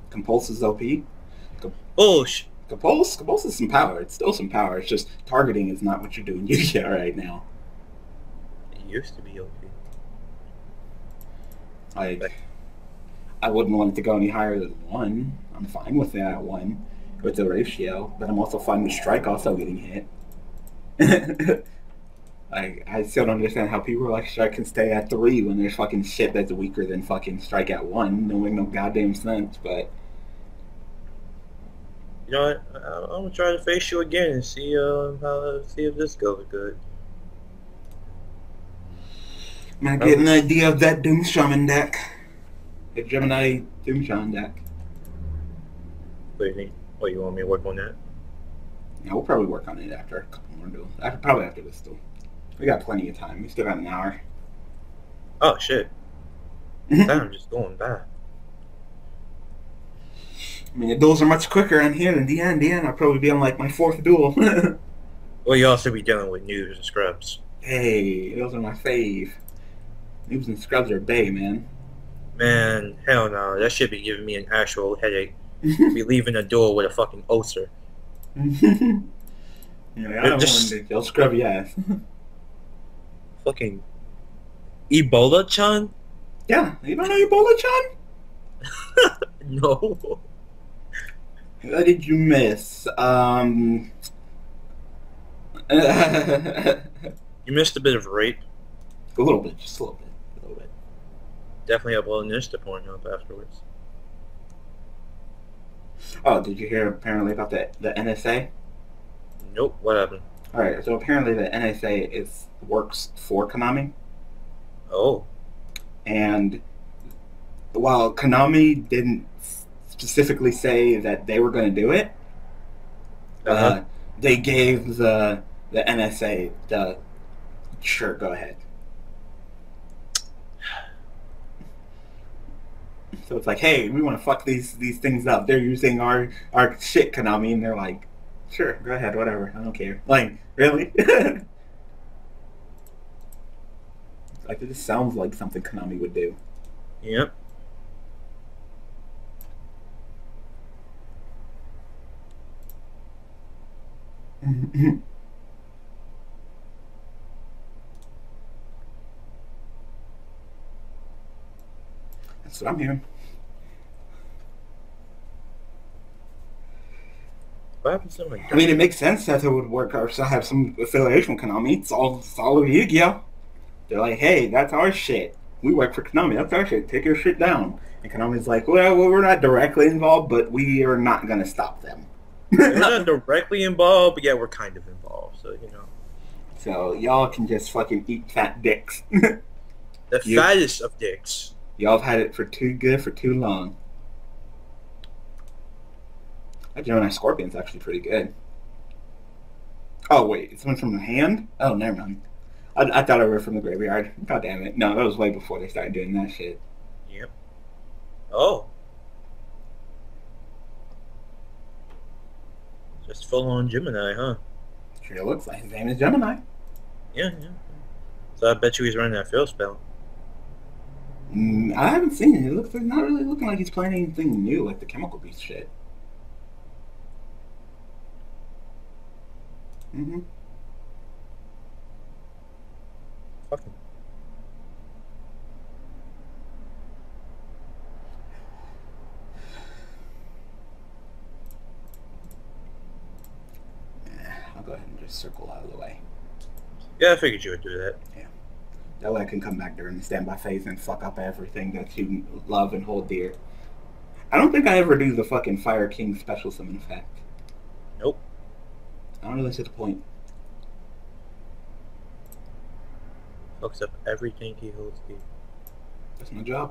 Compulse is OP. Bullshit. Compulse is some power. It's still some power. It's just targeting is not what you're doing Yu-Gi-Oh right now. It used to be OP. I wouldn't want it to go any higher than 1. I'm fine with that at 1 with the ratio, but I'm also fine with strike also getting hit. I still don't understand how people are like strike can stay at 3 when there's fucking shit that's weaker than fucking strike at 1. Don't make no goddamn sense, but You know what? I'm gonna try to face you again and see see if this goes good. I get an idea of that Doom Shaman deck. The Gemini Doom Shaman deck. What do you think? What, you want me to work on that? Yeah, we'll probably work on it after a couple more duels. Probably after this duel. We got plenty of time. We still got an hour. Oh shit. I'm just going back. I mean, the duels are much quicker on here than DN. DN, I'll probably be on like my 4th duel. Well, you also be dealing with noobs and scrubs. Hey, those are my fave. Noobs and scrubs are bae, man. Man, hell no. That should be giving me an actual headache. Be leaving a duel with a fucking ulcer. Yeah, I don't Just- want to. They'll scrub your ass. Fucking Ebola-chan? Yeah, you don't know Ebola-chan? No. What did you miss? You missed a bit of rape. A little bit, just a little bit. Definitely uploading this to Pornhub afterwards. Oh, did you hear apparently about the NSA? Nope, what happened? Alright, so apparently the NSA works for Konami, Oh. and while Konami didn't specifically say that they were going to do it, they gave the NSA the sure, go ahead. So it's like, hey, we want to fuck these things up. They're using our shit, Konami, and they're like, sure, go ahead, whatever. I don't care. Like, really? Like, it just sounds like something Konami would do. Yep. That's what I'm hearing. What happens to my I mean, it makes sense that it would work or have some affiliation with Konami. It's all of Yu-Gi-Oh! They're like, hey, that's our shit. We work for Konami. That's our shit. Take your shit down. And Konami's like, well, we're not directly involved, but we are not going to stop them. We're not directly involved, but yeah, we're kind of involved, so you know. So y'all can just fucking eat fat dicks. The fattest of dicks. Y'all have had it for too good for too long. That Gemini Scorpion's actually pretty good. Oh wait, it's one from the hand? Oh, never mind. I thought I read from the graveyard. God damn it. No, that was way before they started doing that shit. Yep. Oh. Just full on Gemini, huh? Sure looks like his name is Gemini. Yeah, yeah. So I bet you he's running that field spell. I haven't seen it. It looks like not really looking like he's playing anything new, like the Chemical Beast shit. Mm-hmm. Fucking. I'll go ahead and just circle out of the way. Yeah, I figured you would do that. Yeah. That way I can come back during the standby phase and fuck up everything that you love and hold dear. I don't think I ever do the fucking Fire King special summon effect. Nope. I don't really see the point. Fucks up everything he holds dear. That's my job.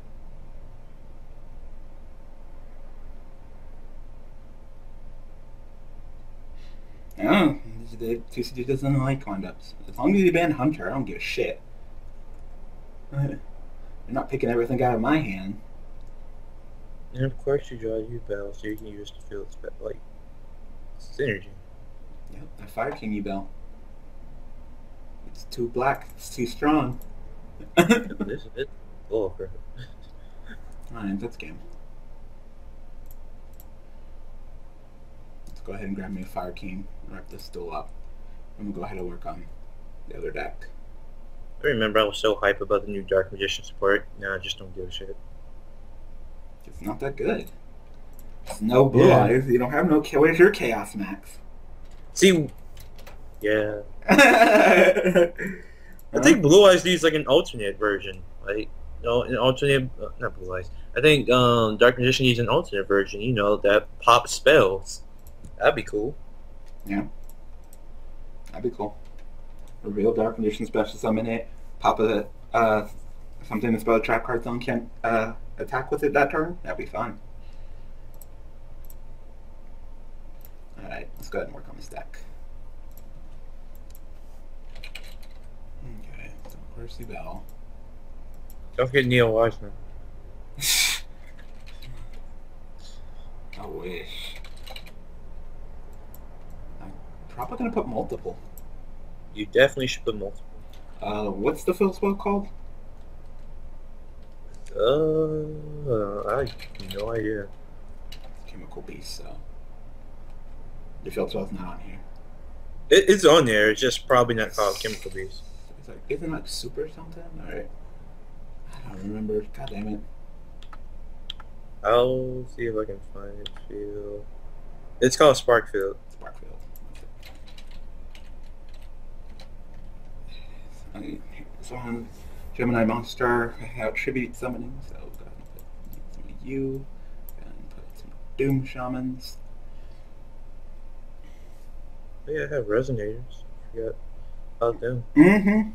I don't know. The TCG doesn't like conducts. As long as you ban Hunter, I don't give a shit. You're not picking everything out of my hand. And of course you draw Yubel, so you can use the field spell, like, synergy. Yep, I Fire King Yubel. It's too black. It's too strong. This is it. Oh, crap. Alright, that's game. Let's go ahead and grab me a Fire King, wrap this stool up, and we'll go ahead and work on the other deck. I remember I was so hype about the new Dark Magician support. Now I just don't give a shit. It's not that good. It's no blue eyes. You don't have no. Where's your Chaos Max? See, yeah. I think Blue Eyes needs like an alternate version. Like, no, an alternate, not Blue Eyes. I think Dark Magician needs an alternate version. You know, that pops spells. That'd be cool. Yeah, that'd be cool. Reveal Dark Magician special summon it. Pop a something that's about a trap card zone can't attack with it that turn. That'd be fun. All right, let's go ahead and work on this deck. Okay, so where's Yubel? Don't forget Neil Wiseman. I wish. I'm probably gonna put multiple. You definitely should put multiple. What's the fill spell called? I have no idea. Chemical Beast, so. The field spell's not on here. It's on there. It's just probably not called Chemical Beast. It's like, isn't it like super something? Alright. I don't remember. God damn it. I'll see if I can find it for you. It's called Sparkfield. Sparkfield. Okay. So on Gemini Monster, I have Tribute Summoning, so go ahead and put some of you, and put some Doom Shamans. Oh, yeah, I have Resonators. Forgot about them. Mm-hmm.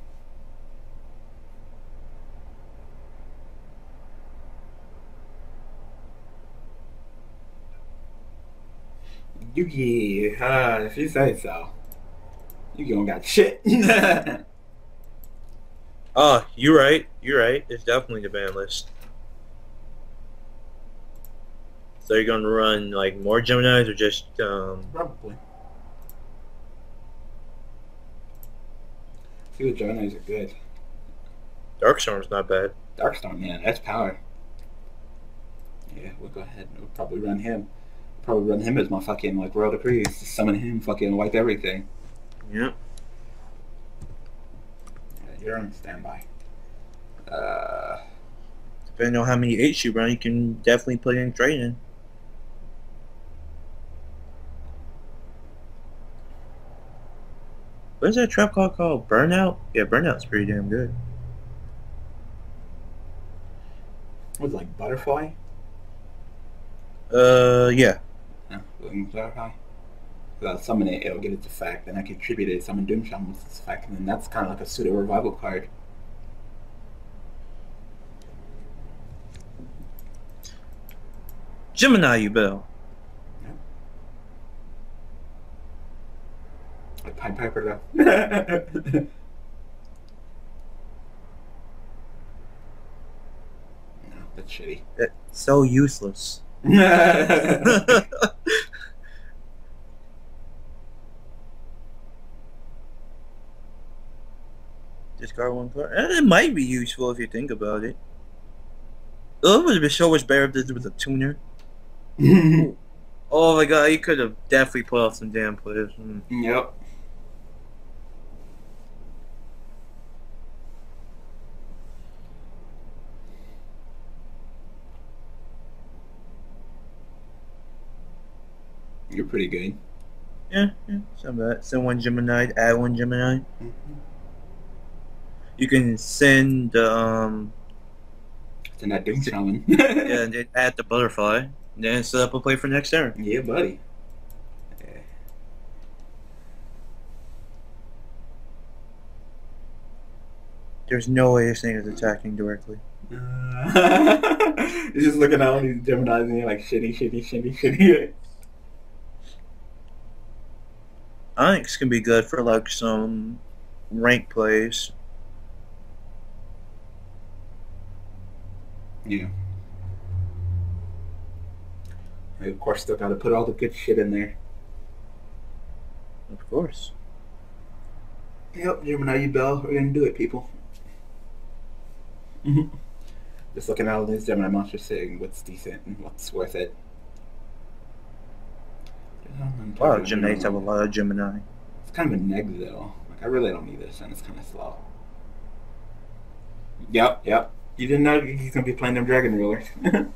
Yugi, if you say so. Yugi don't got shit. Oh, you're right. You're right. It's definitely the ban list. So you're gonna run like more Geminis or just Probably. See, the Geminis are good. Darkstorm's not bad. Darkstorm, man, that's power. Yeah, we'll go ahead and we'll probably run him. Probably run him as my fucking like World of Priest. Just summon him, fucking wipe everything. Yep. Yeah, you're on standby. Depending on how many 8s you run, you can definitely put in training. What is that trap card called? Burnout? Yeah, Burnout's pretty damn good. Was it like Butterfly? Yeah. Yeah, Butterfly. I'll summon it, it'll get its effect, then I can attribute it, summon Doom Shaman with its effect, and then that's kind of like a pseudo revival card. Gemini, Yubel. Yeah. Like Pied Piper though. No, that's shitty. That's so useless. Discard one card. It might be useful if you think about it. Oh, it would have been so much better if this was a tuner. Oh my god, you could have definitely put off some damn plays. Yep. You're pretty good. Yeah, some of that. Send one Gemini, add one Gemini. Mm-hmm. You can send Send that Doom Shaman. yeah, and then add the butterfly. And then set up a play for next turn. Yeah, buddy. Yeah. There's no way this thing is attacking directly. You're just looking at all these Geminis and you're like, shitty. I think it's gonna be good for like some rank plays. Yeah. And of course, still gotta put all the good shit in there. Of course. Yep, Gemini Yubel, we're gonna do it, people. Just looking at all these Gemini monsters saying what's decent and what's worth it. Wow, Gemini's have a lot of Gemini. It's kind of a neg though. Like I really don't need this, and it's kind of slow. Yep. You didn't know he's gonna be playing them dragon rulers.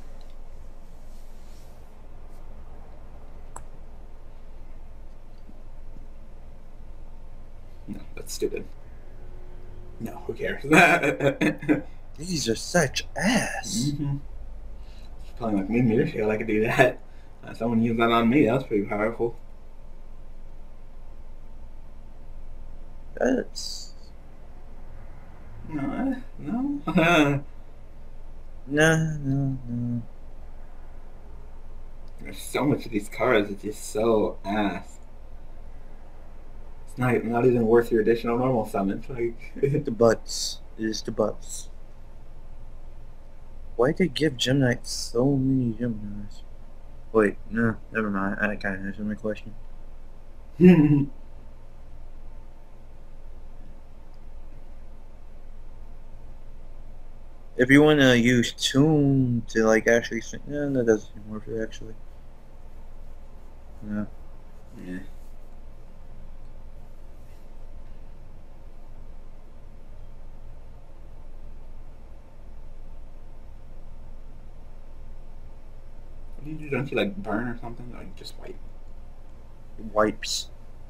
No, that's stupid. No, who cares? These are such ass. Mm-hmm. Playing like me meter shield, I could do that. Someone used that on me. That was pretty powerful. That's No. no. There's so much of these cards. It's just so ass. It's not even worth your additional normal summons. Like The butts. It is the butts. Why'd they give Gemini so many Geminis? Wait, no, never mind. I kind of answered my question. If you want to use Tune to like actually sing, no, that doesn't seem worth it actually. No. Yeah. What do you do? Don't you like burn or something? Or you just wipe? Wipes.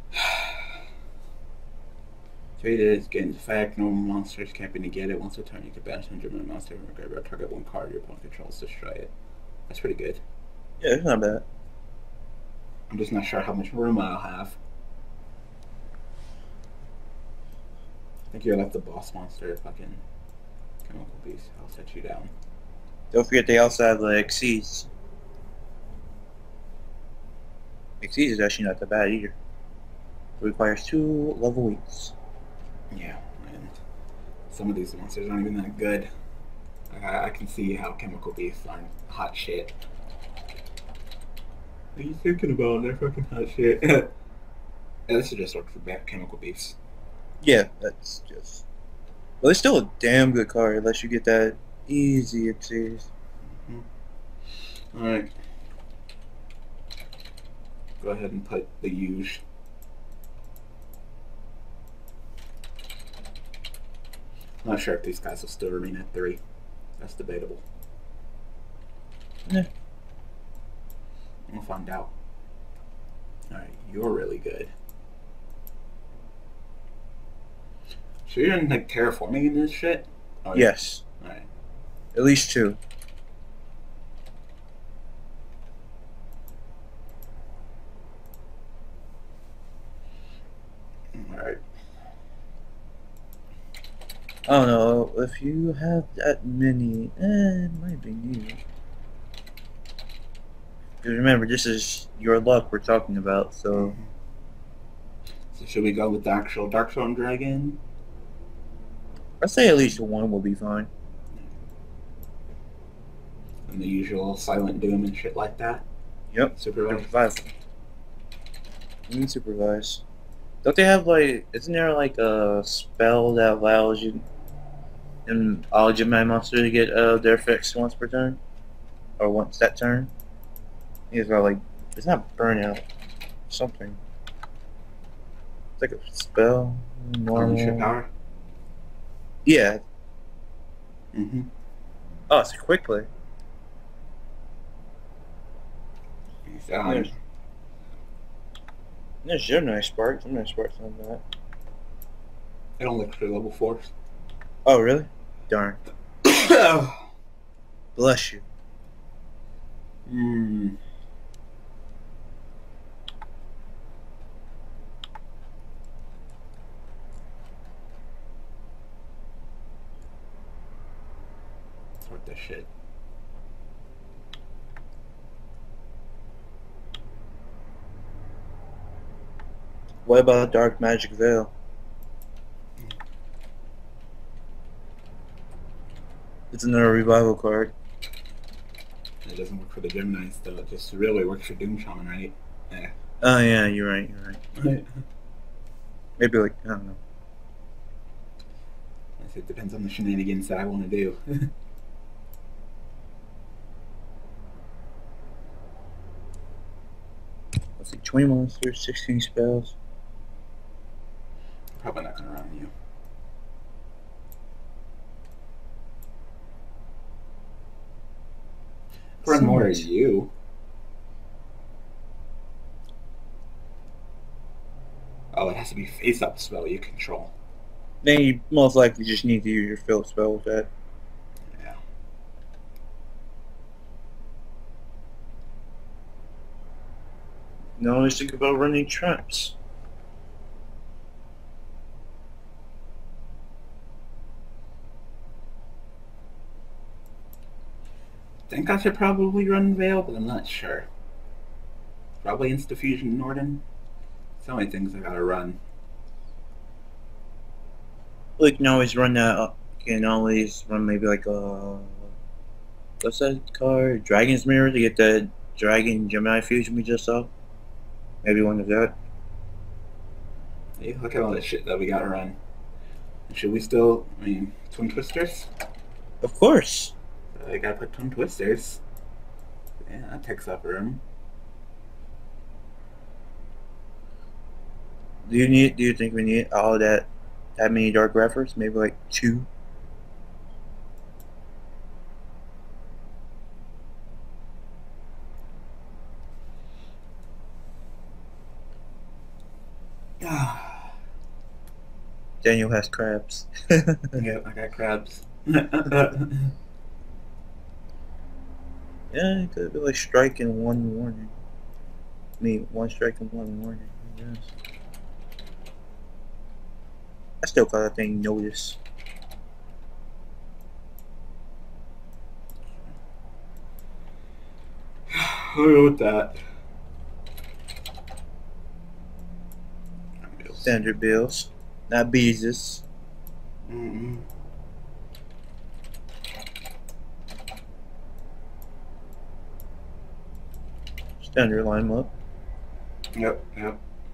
Treated as gains effect. Normal monsters can't be negated. Once a turn, you can banish a German monster from your graveyard. Target one card your opponent controls, destroy it. That's pretty good. Yeah, it's not bad. I'm just not sure how much room I'll have. I think you're like the boss monster, fucking chemical beast. I'll set you down. Don't forget they also have the Xyz. Xyz is actually not that bad either. It requires 2 level weeks. Yeah, and some of these monsters aren't even that good. I can see how chemical beasts aren't hot shit. What are you thinking about? They're fucking hot shit. Yeah, this should just work for chemical beasts. Yeah, that's just. Well, it's still a damn good card unless you get that easy Xyz. Alright. Go ahead and put the huge. Not sure if these guys will still remain at 3. That's debatable. Yeah. We'll find out. Alright, you're really good. So you're in like terraforming in this shit? Oh, yeah. Yes. Alright. At least 2. Alright. I don't know, if you have that many, it might be needed. Because remember, this is your luck we're talking about, so... So should we go with the actual Darkstone Dragon? I'd say at least 1 will be fine. And the usual Silent Doom and shit like that? Yep. Supervise. Supervise. Don't they have like, isn't there like a spell that allows you and all Gemini monsters to get their effects once per turn? Or once that turn? It's got like, it's not burnout, something. It's like a spell. Normal power? Yeah. Mm-hmm. Oh, it's a quick play. There's Gemini Spark. Gemini Spark's not bad. I don't look for level 4s. Oh, really? Darn. Bless you. Hmm. Sort this shit. What about Dark Magic Veil? It's another revival card. It doesn't work for the Geminis, though. It just really works for Doom Shaman, right? Yeah. Oh yeah, you're right. Maybe like, I don't know. It depends on the shenanigans that I want to do. Let's see, 20 monsters, 16 spells. Probably not gonna run you. Run more of you. Oh, it has to be face-up spell you control. Then you most likely just need to use your field spell with that. Yeah. No, let's think about running traps. I think I should probably run Veil, but I'm not sure. Probably Insta-Fusion Norden. So many things I gotta run. Well, you can always run that. You can always run maybe like a what's that card? Dragon's Mirror to get that Dragon Gemini fusion we just saw. Maybe one of that. Hey, look at all that shit that we gotta run. Should we still? I mean, Twin Twisters. Of course. I gotta put Twin Twisters. Yeah, that takes up room. Do you think we need all that many dark reference? Maybe like 2. Daniel has crabs. Yep, I got crabs. Yeah, it could be like strike and 1 warning. I mean, 1 strike and 1 warning, I guess. I still call that thing notice. I'll go with that. Standard bills, not Beezus. Mm-hmm. Standard line up. Yep, yep.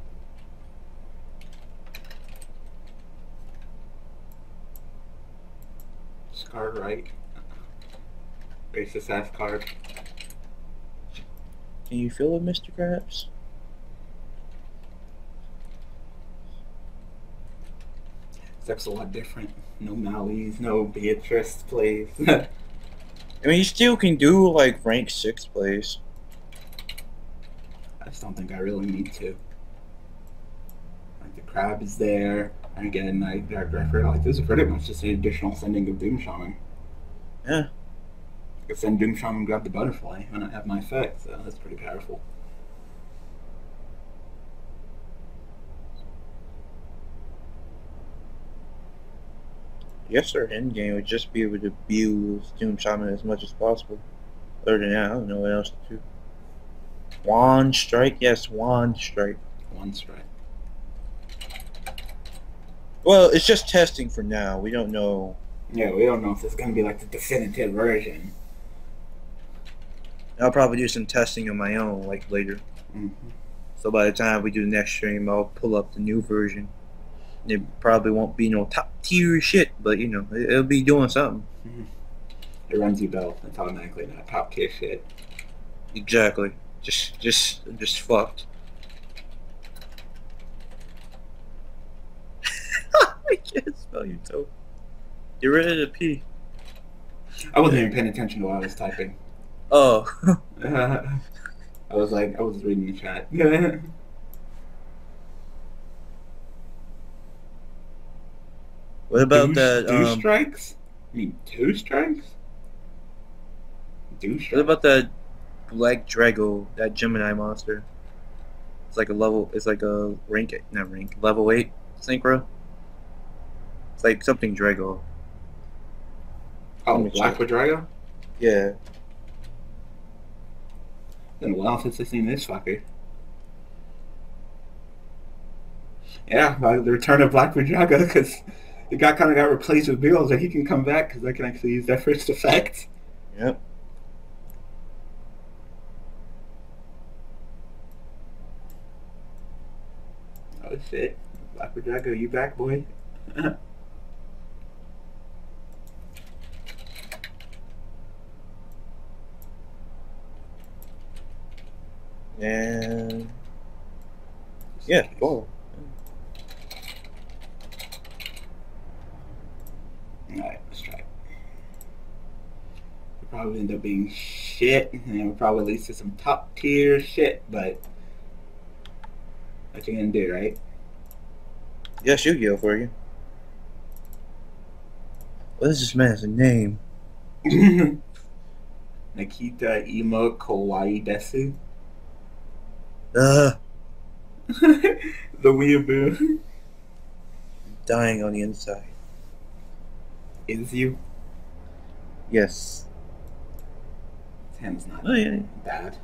Card right. Racist ass card. Can you feel it, Mr. Krabs? Except a lot different. No Maui's, no Beatrice plays. I mean, you still can do like rank 6 plays. just don't think I really need to. Like the crab is there. And again, like Dark Record, like this is pretty much just an additional sending of Doom Shaman. Yeah. I could send Doom Shaman and grab the butterfly and not have my effect, so that's pretty powerful. Yes, our end game would just be able to abuse Doom Shaman as much as possible. Other than that, I don't know what else to do. Wand strike? Yes, wand strike. One strike. Well, it's just testing for now. We don't know. Yeah, we don't know if it's going to be like the definitive version. I'll probably do some testing on my own, like later. Mm-hmm. So by the time we do the next stream, I'll pull up the new version. It probably won't be no top tier shit, but you know, it'll be doing something. Mm-hmm. It runs Yubel. It's automatically not top tier shit. Exactly. Just fucked. I can't spell your toe. Get rid of the P. I wasn't even paying attention to what I was typing. Oh. I was reading the chat. What about that? Two strikes? I mean, 2 strikes? 2 strikes? What about that Black Drago, that Gemini monster? It's like a level. It's like a level 8 synchro. It's like something Drago. Oh, Black Drago? Yeah. It's been a while since I've seen this fucker. Yeah, the return of Black Drago, because it got replaced with Beals, and he can come back because I can actually use that first effect. Yep. Oh shit. Black Drago, you back, boy? And Yeah, cool. Alright, let's try it. It'll probably end up being shit, and we'll probably lead to some top tier shit, but what you gonna do, right? Yes, you go for you. What is this man's name? Nikita Emo Kawaii Desu. The weeaboo. dying on the inside. Is you? Yes. His hand's not bad.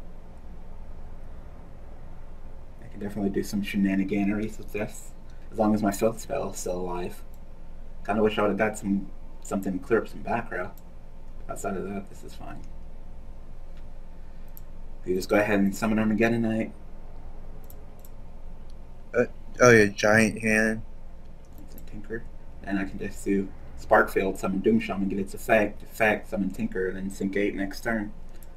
I can definitely do some shenaniganeries with this, as long as my filth spell is still alive. Kind of wish I would have got something to clear up some back row. Outside of that, this is fine. You just go ahead and summon Armageddon Knight. Oh yeah, giant hand. Tinker. And I can just do Sparkfield, summon Doom Shaman, get its effect, summon Tinker, and then sync 8 next turn.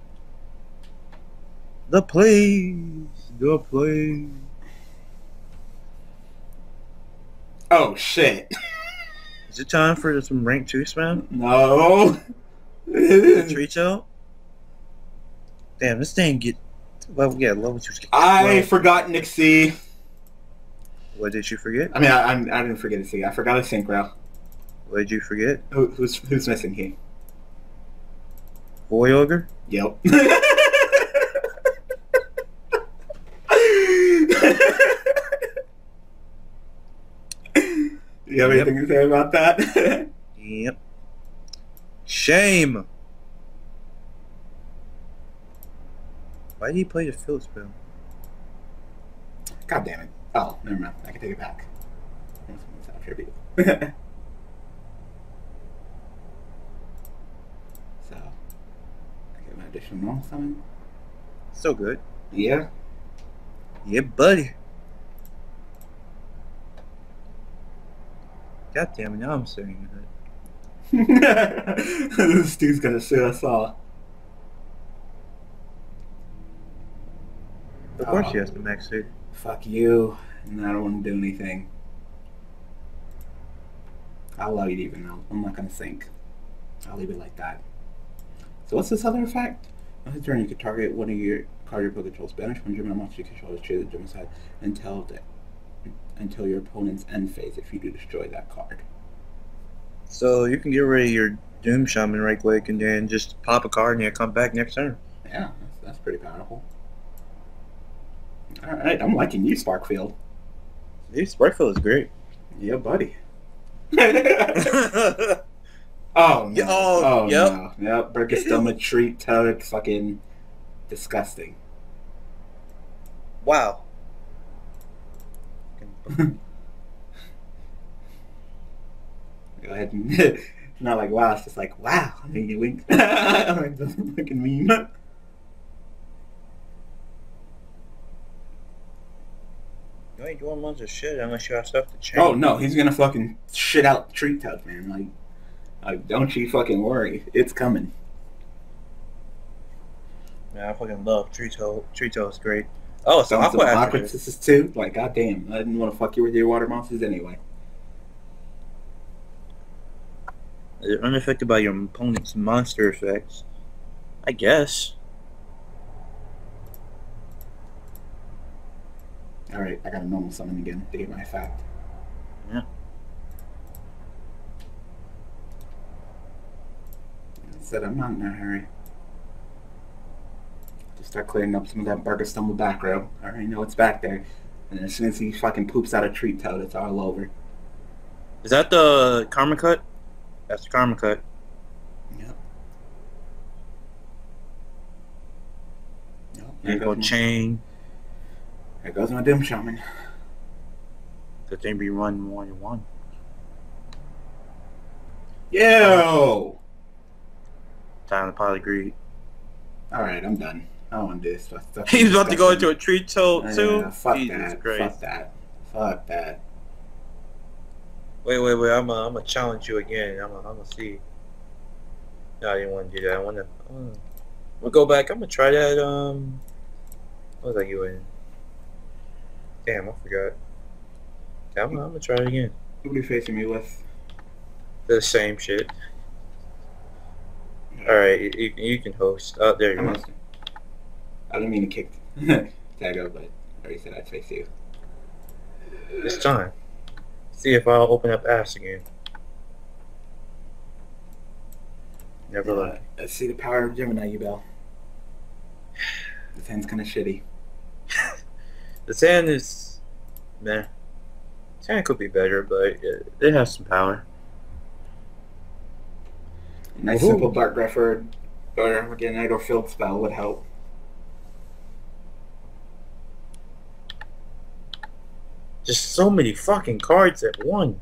The plays. Oh shit. Is it time for some rank 2 spam? No. Tree tail? Damn, this thing get level 2. I forgot Nixie. What did you forget? I mean, I didn't forget to see. I forgot a synchro. What did you forget? Who's missing here? Boy Ogre? Yep. You have anything to say about that? Yep. Shame! Why did he play the field spell? God damn it. Oh, never mind. I can take it back. So, I get my additional normal summon. So good. Yeah. Yeah, buddy. God damn it, now I'm staring at it. This dude's gonna sue us all. Of course he has to max it. Fuck you. And I don't want to do anything. I'll allow you to even know. I'm not gonna think. I'll leave it like that. So what's this other effect? On his turn, you can target one of your card your controls. Banish one German monster you control to trade the German side until your opponent's end phase if you do destroy that card. So you can get rid of your Doom Shaman right quick and then just pop a card and you come back next turn. Yeah, that's pretty powerful. Alright, I'm liking you, Sparkfield. Dude, Sparkfield is great. Yeah, buddy. Oh, no. Oh, yep. No. Yep, Burgestoma treat toad, fucking disgusting. Wow. Go ahead and not like wow, it's just like wow. I mean, you wink. I'm like this fucking meme. You ain't doing much of shit unless you have stuff to change. Oh no, he's gonna fucking shit out treat toad, man. Like don't you fucking worry, it's coming. Man, I fucking love Trito. Trito's great. Oh, so Some Aqua this is too. Like goddamn, I didn't want to fuck you with your water monsters anyway. They're unaffected by your opponent's monster effects. I guess. Alright, I got a normal summon again to get my effect. Yeah. I said I'm not in a hurry. Just start clearing up some of that Burgestoma back row. I already know it's back there. And as soon as he fucking poops out a treat toad, it's all over. Is that the Karma Cut? That's the Karma Cut. Yep. There you go, chain. There goes my Doom Shaman. Good thing we run 1-1. Yo! Time to probably agree. Alright, I'm done. I don't want to do this stuff. He's about to go into a treat toad too. Yeah, fuck Jesus that. Christ. Fuck that. Fuck that. Wait. I'm gonna challenge you again. I'm gonna see. No, I didn't want to do that. I want to. We'll go back. I'm gonna try that. What was I doing? Damn, I forgot. I'm gonna try it again. Who are you facing me with? The same shit. Alright, you can host. Oh, there you I'm go. hosting. I didn't mean to kick Tago, but I already said I'd face you. It's time. See if I'll open up ass again. Never lucky. Let's see the power of Gemini, Yubel. This hand's kind of shitty. The sand is... meh. Sand could be better, but it has some power. Nice simple Dark Greffer or again Idle Field spell would help. Just so many fucking cards at one.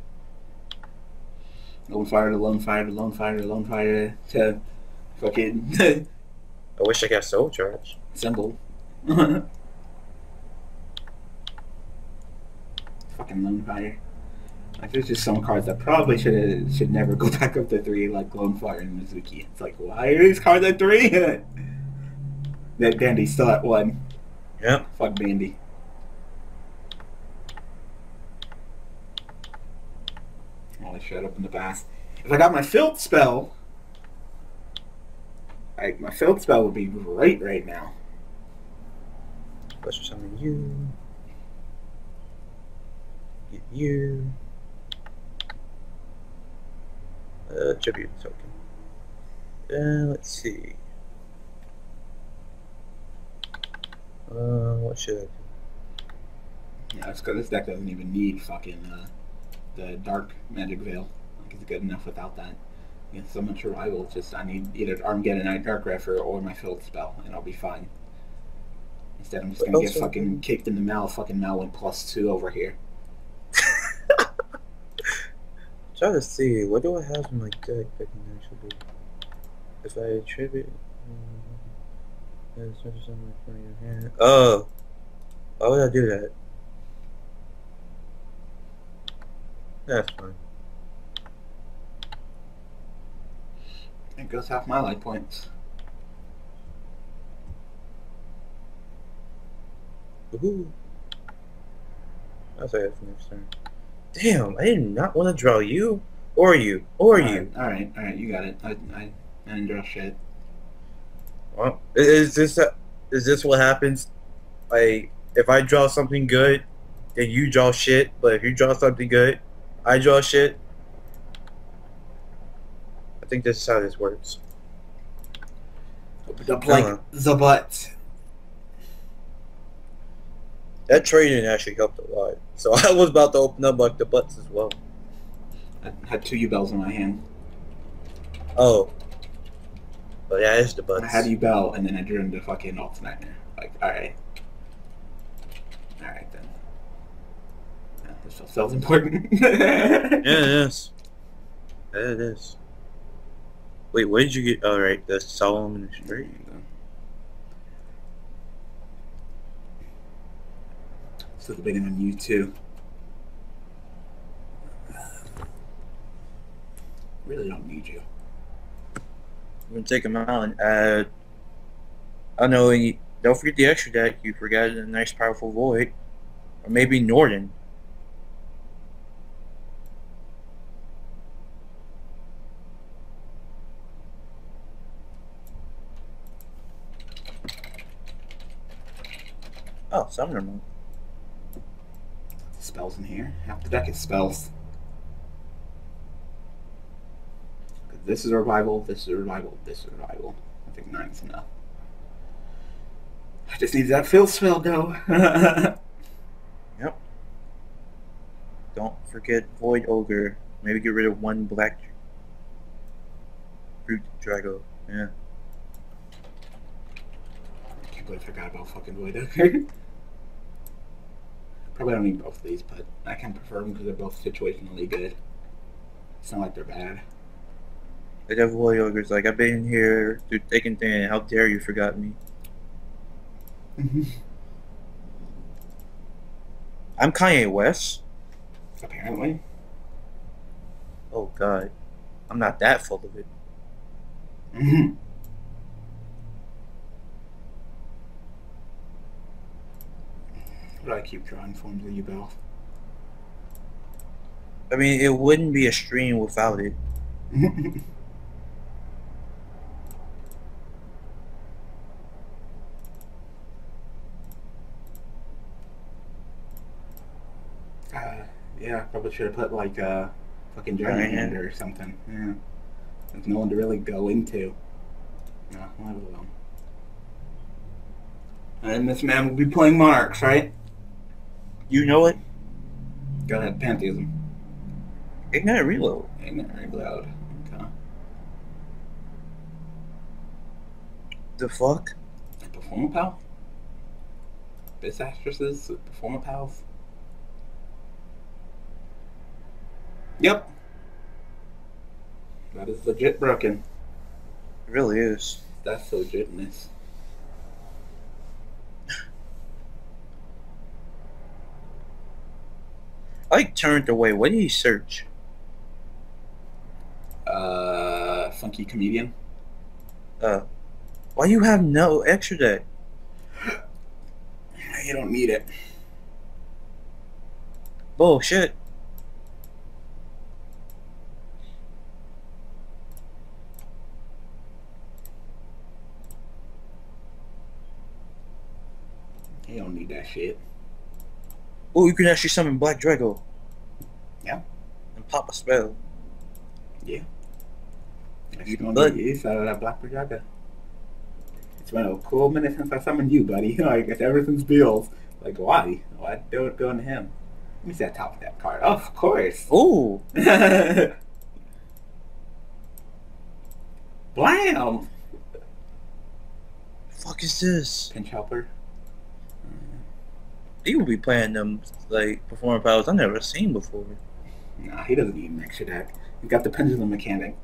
Lone Fire to Lone Fire to Lone Fire to Lone Fire to fucking I wish I got Soul Charge. symbol. Fucking Lone Fire. Like there's just some cards that probably should never go back up to 3, like Lone Fire and Mizuki. It's like, why are these cards at 3? That Bandy's still at 1. Yep. Fuck Bandy. I'll shut up in the past. If I got my Field spell, my Field spell would be great right now. Let's summon you. Get you. Tribute token. Let's see. What should I do? Yeah, it's because this deck doesn't even need fucking the Dark Magic Veil. Like it's good enough without that. Against Summon Survival, it's just I need either Armageddon Night Dark Greffer or my Field spell, and I'll be fine. Instead, I'm just gonna get fucking kicked in the mouth. Fucking Maou went +2 over here. Try to see, what do I have in my deck that can actually do? If I attribute... oh! Why would I do that? That's fine. It goes half my life points. Woohoo! I'll say that for next turn. Damn, I did not want to draw you, or you, or you. Alright, you got it. I didn't draw shit. Well, is this what happens? Like, if I draw something good, then you draw shit, but if you draw something good, I draw shit? I think this is how this works. Opened up like the butt. That trading actually helped a lot. So I was about to open up like the butts as well. I had 2 Yubels in my hand. Oh. But yeah, it's the butts. I had Yubel and then I drew into fucking Alt Nightmare. Like, alright. Alright then. Yeah, this feels important. Yeah, it is. Yeah, it is. Wait, what did you get? Alright, the Solomon Straight. So the bidding on you too. Really don't need you. I'm gonna take them out and add. I know. Don't forget the extra deck. You forgot a nice, powerful Void, or maybe Norden. Oh, Summoner Monk. Spells in here. Half the deck is spells. This is a revival, this is a revival, this is a revival. I think 9 is enough. I just need that field spell go. Yep. Don't forget Void Ogre. Maybe get rid of 1 black Brute Drago. Yeah. I can't believe I forgot about fucking Void Ogre. Probably don't need both of these, but I can prefer them because they're both situationally good. It's not like they're bad. The Devil Void Ogre's like, I've been here through thick and thin. How dare you forgot me? I'm Kanye West. Apparently. Oh God, I'm not that full of it. How do I keep drawing forms of Yubel? I mean, it wouldn't be a stream without it. Yeah, probably should have put like a fucking giant hand or something. Yeah. There's no one to really go into. No, I'll leave it alone. And this man will be playing Monarchs, right? You know it? Go ahead, Pantheism. Ignite reload. Ignite reload. Okay. The fuck? Performa Pal? Bis Actresses? Performa Pals? Yep. That is legit broken. It really is. That's legitness. I turned away. What did he search? Funky comedian. Why you have no extra deck? You don't need it. Bullshit. You don't need that shit. Oh, you can actually summon Black Drago. Yeah. And pop a spell. Yeah. If you're gonna get use out of that Black Drago. It's been a cool minute since I summoned you, buddy. Like, it's ever since Bills. Like, why? Why do it going to him? Let me see that top of that card. Oh, of course. Ooh. Blam! Fuck is this? Pinch Helper. He will be playing them like performance powers I've never seen before. Nah, he doesn't need an extra deck. He's got the pendulum mechanic.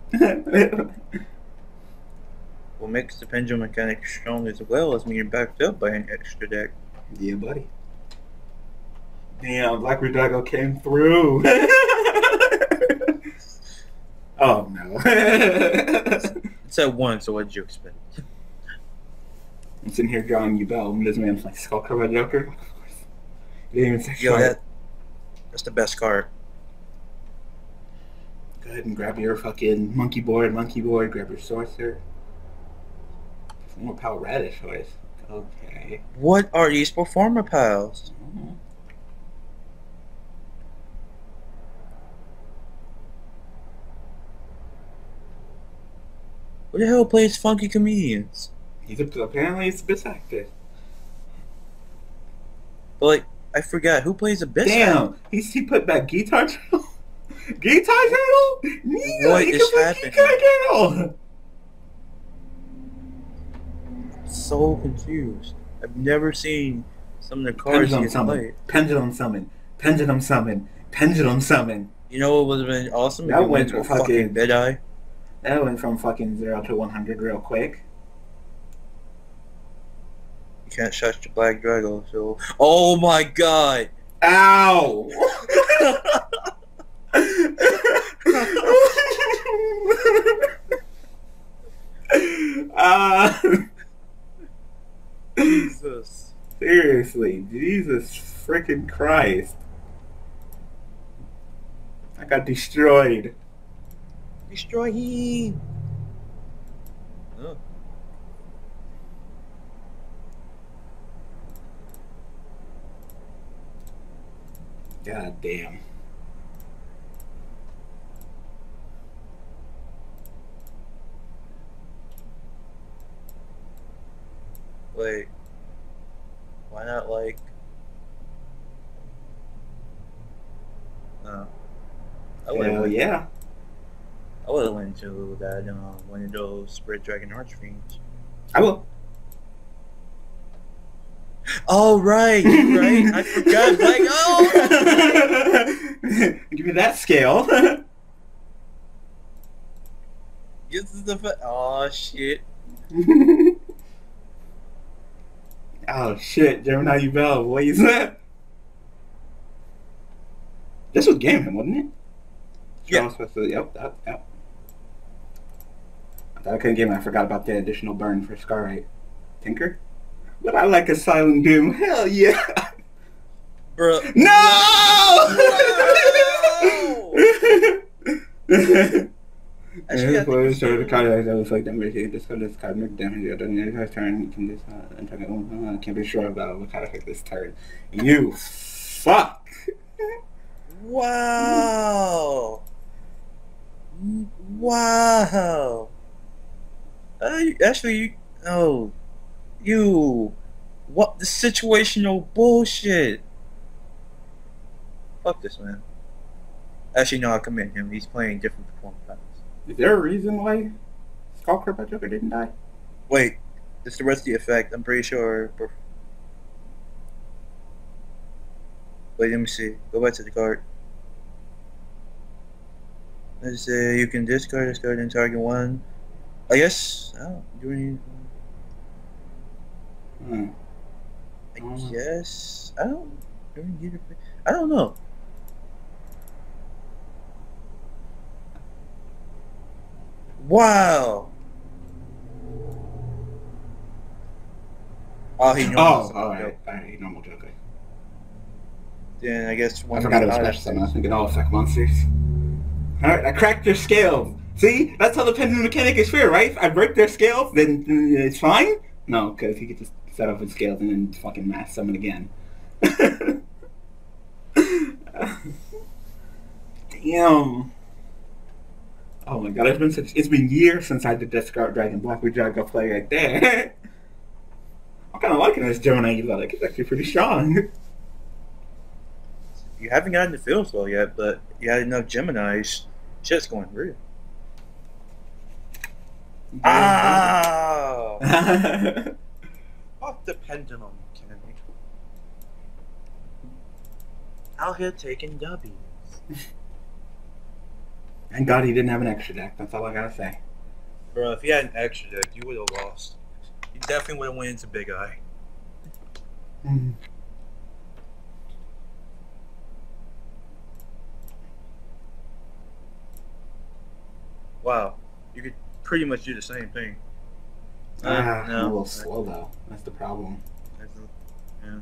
What makes the pendulum mechanic strong as well as being backed up by an extra deck. Yeah, buddy. Damn, Black Drago came through. Oh no. It's at one, so what did you expect? I'm sitting here drawing Yubel, and this man's like Skullcrow Joker. He didn't even say Yo, that's the best card. Go ahead and grab your fucking monkey board, grab your sorcerer. More Power Radish choice. Okay. What are these performer pals? Mm-hmm. Who the hell plays funky comedians? Apparently he's a bis actor. But like, I forgot who plays a bis Damn, he put back Guitar Turtle? Guitar Turtle? Nina, what is happening? Guitar Turtle! So confused. I've never seen some of the cards he played. Pendulum summon. Pendulum summon. Pendulum summon. You know what would have been awesome? That if went to fucking fucking Deadeye. That went from fucking 0 to 100 real quick. You can't shut your Black Drago, so... Oh my god! Ow! Jesus. Seriously, Jesus freaking Christ. I got destroyed. Destroy him! Oh. God damn. Wait. Why not like... No. Hell yeah. I would have went to that one of those Spirit Dragon Archfiends. I will. Oh right, right. I forgot. Like, oh. Give me that scale. This is the oh shit. Oh shit, Gemini Yubel, what is that? This was Game Him, wasn't it? Yeah. Yep. I thought I couldn't game him. I forgot about the additional burn for Scarrite. Tinker? But I like a Silent Doom. Hell yeah! Bro. No! Actually, I think For it's sure, the still... card that was like damage. This card, this card make damage. The next turn, you can just I can't be sure about what kind of effect this turn. You fuck. Wow. Wow. Actually, oh, you. What the situational bullshit? Fuck this man. Actually, no, I commend him. He's playing different performance patterns. Is there a reason why Skullcrab by Joker didn't die? Wait, it's the rest of the effect. I'm pretty sure. Wait, let me see. Go back to the card. Let's say you can discard this card and target one. I guess. Oh, do any? I guess. I don't. I don't know. Wow. Oh, he normal. Oh, alright. Alright, normal Joker. Then I guess one. I forgot it was special summon. I was thinking all effect monsters. Alright, I cracked their scales. See? That's how the pendulum mechanic is fair, right? If I break their scales, then it's fine? No, because he could just set off his scales and then fucking mass summon again. Damn. Oh my god, it's been years since I did that Scarlet Dragon Black with Jago play right there. I'm kinda liking this Jonah, like it's actually pretty strong. You haven't gotten the feels well yet, but you had enough Geminis. Shit's going real. Ah! Fuck the pendulum mechanic. Out here taking W's. Thank God he didn't have an extra deck. That's all I gotta say. Bro, if he had an extra deck, you would have lost. You definitely would have went into Big Eye. Wow, you could pretty much do the same thing. No. I'm a little slow though. That's the problem. Yeah.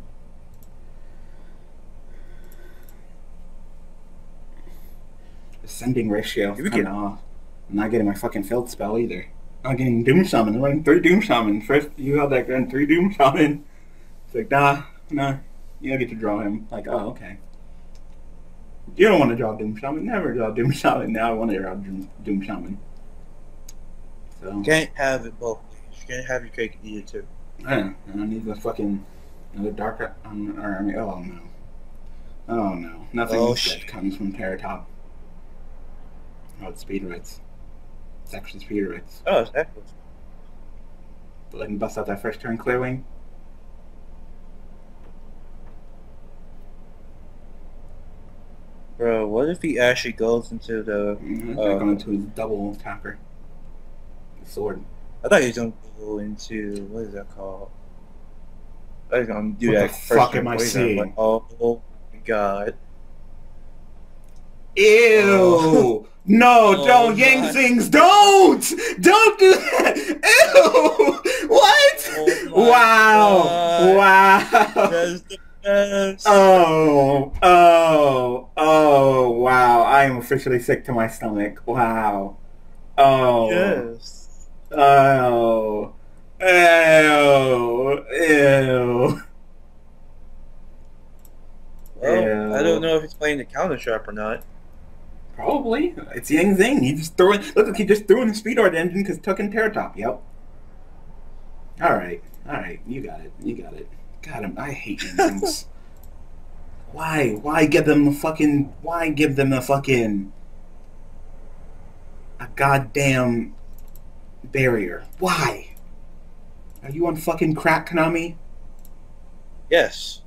Ascending ratio is kind of off. I'm not getting my fucking field spell either. I'm not getting Doom Shaman. I'm running 3 Doom Shaman. First, you held that gun, 3 Doom Shaman. It's like, nah. You don't get to draw him. Like, oh, okay. You don't want to draw Doom Shaman. Never draw Doom Shaman. Now I want to draw Doom Shaman. So Can't have it both ways. You can't have your cake and eat it too. Yeah, and I need the fucking another dark army. Oh no. Oh no. Nothing good comes from Terratop. Oh, it's speed rates. It's actually speed rates. Oh, it's excellent. But I can bust out that first turn clear wing. Bro, what if he actually goes into the... going into his double attacker. The sword. I thought he was going to go into... What is that called? I was going to do what that the first fuck turn am I poison. seeing? Like, oh my god. Ew! Oh. No, don't Yang Zings! Don't do that! Ew! What? Oh wow! god. Wow! That's the best. Oh! Wow! I am officially sick to my stomach. Wow! Oh! Yes. Oh! Ew! Ew! Well, I don't know if he's playing the counter trap or not. Probably. It's Yang Zing. He just threw it. Look, he just threw in the Speed Art engine because took in Terratop. Yep. Alright. You got it. God, I hate Yang Zings. Why give them the fucking... a goddamn barrier? Why? Are you on fucking crack, Konami? Yes.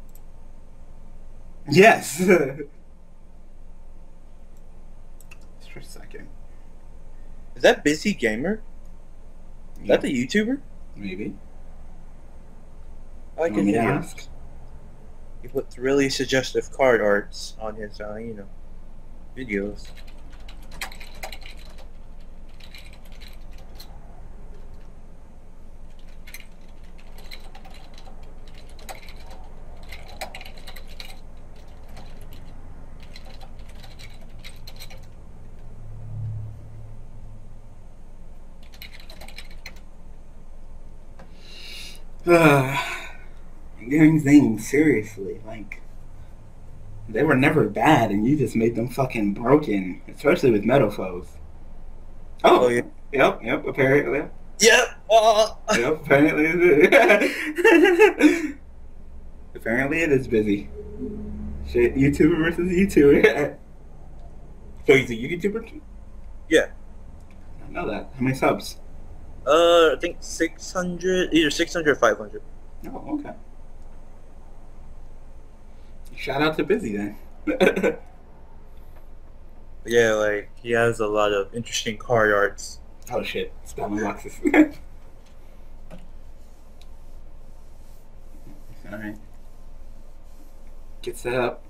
Yes. Just for a second. Is that Busy Gamer? Is that the YouTuber? Maybe. I like his Want me to videos. ask? He puts really suggestive card arts on his, videos. Doing things seriously, like they were never bad, and you just made them fucking broken, especially with metal foes. Oh Oh, yeah. yep. Apparently, Yep. yep. Apparently, apparently it is busy. Shit, YouTuber versus YouTuber. So he's a YouTuber too? Yeah. I know that. How many subs? I think 600, either 600 or 500. Oh, okay. Shout out to Busy then. Yeah, like he has a lot of interesting card arts. Oh shit, spelling boxes. Alright. Get set up.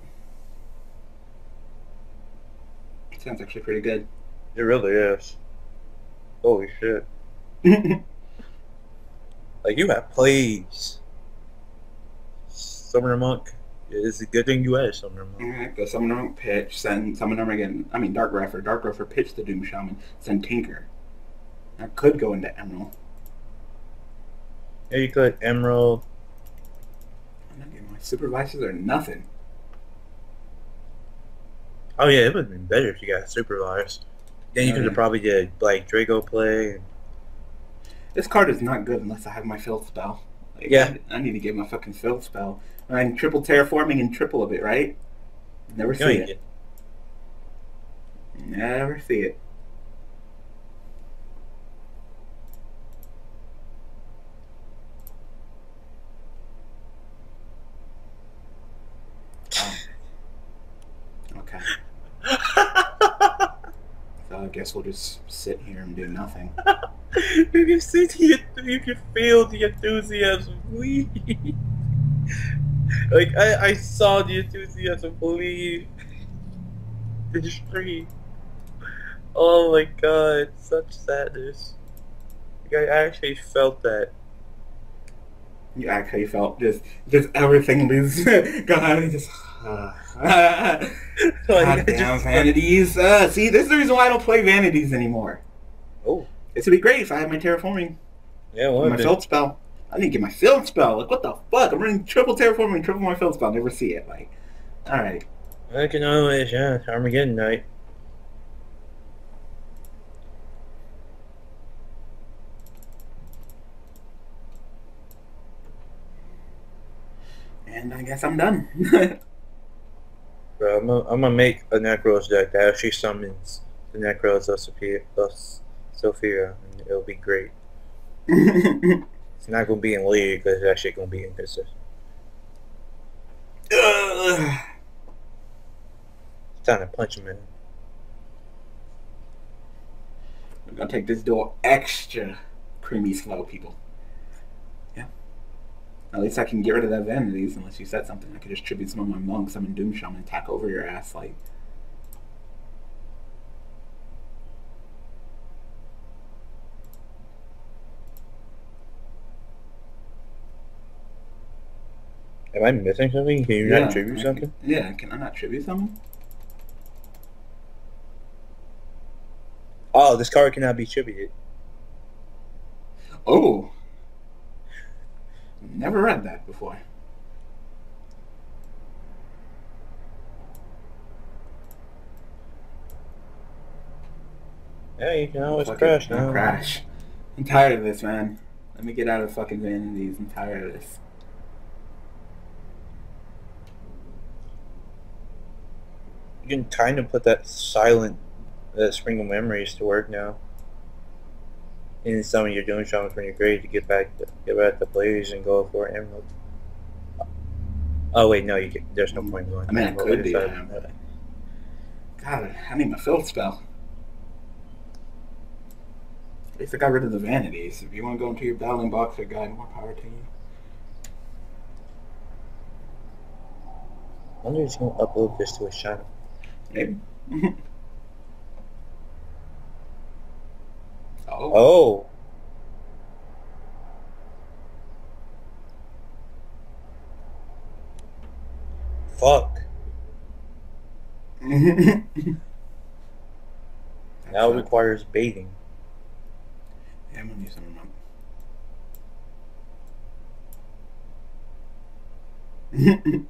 Sounds actually pretty good. It really is. Holy shit! Like you have plays. Summoner Monk. It's a good thing you had Summoner Monk. Alright, go Summoner Monk pitch, send Summoner Monk again. I mean Dark Refer. Dark Refer pitch the Doom Shaman, send Tinker. I could go into Emerald. Yeah, you could Emerald. I'm not getting my supervisors or nothing. Oh yeah, it would have been better if you got supervised. Then you could have probably did like Draco play. This card is not good unless I have my field spell. Like, Yeah. I need to get my fucking field spell. I'm triple terraforming and triple of it, right? Never see it. Never see it. Oh. Okay. So I guess we'll just sit here and do nothing. You can sit here, you can feel the enthusiasm leave. Like I saw the enthusiasm leave the stream. Oh my god, such sadness. Like, I actually felt that. You actually felt just everything is God, just goddamn vanities. See, this is the reason why I don't play vanities anymore. Oh. This would be great if I had my terraforming. Yeah, my field spell. I need to get my field spell. Like, what the fuck? I'm running triple terraforming, triple my field spell. Never see it. Like, alright. I can always, yeah, Armageddon night. And I guess I'm done. Bro, I'm gonna make a Necros deck that actually summons the Necros of Sophia, and it'll be great. It's not gonna be in League, because it's actually gonna be inconsistent. It's time to punch him in. We're gonna take this duel extra creamy slow, people. Yeah. At least I can get rid of that vanities unless you said something. I could just tribute some of my monks, summon Doom Shaman, and attack over your ass like. Am I missing something? Can you not tribute something? Yeah, can I not tribute something? Oh, this card cannot be tributed. Oh. Never read that before. Yeah, you can always crash now. Crash. I'm tired of this, man. Let me get out of fucking vanities. I'm tired of this. You can kind of put that silent Spring of Memories to work now. And some of your Doom Shamans when you're ready to get back to plays and go for Emerald. Oh wait, no, you can, there's no point going. I mean, I could do that. But God, I need my field spell. At least I got rid of the vanities. If you want to go into your battling box or guide, more power to you. I wonder if he's going to upload this to his channel. Maybe. Oh. Fuck. Now it requires baiting. Yeah, I'm gonna use some of them. Get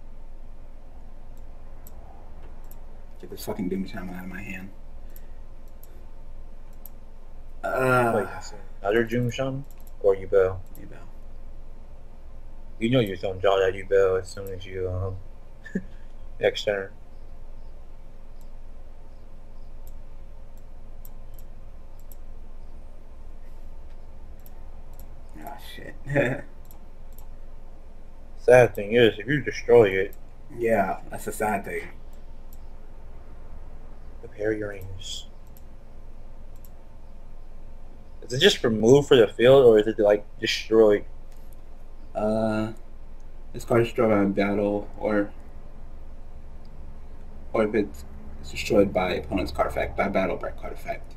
this fucking Doom Shaman out of my hand. Wait, another Doom Shaman? Or Yubel? Yubel. You know you're gonna draw that Yubel as soon as you, next turn. Oh, shit. Sad thing is, if you destroy it... Yeah, that's a sad thing. Prepare your rings. Is it just removed for the field, or is it, like, destroyed? This card is destroyed by battle, or if it's destroyed by opponent's card effect, by battle by card effect.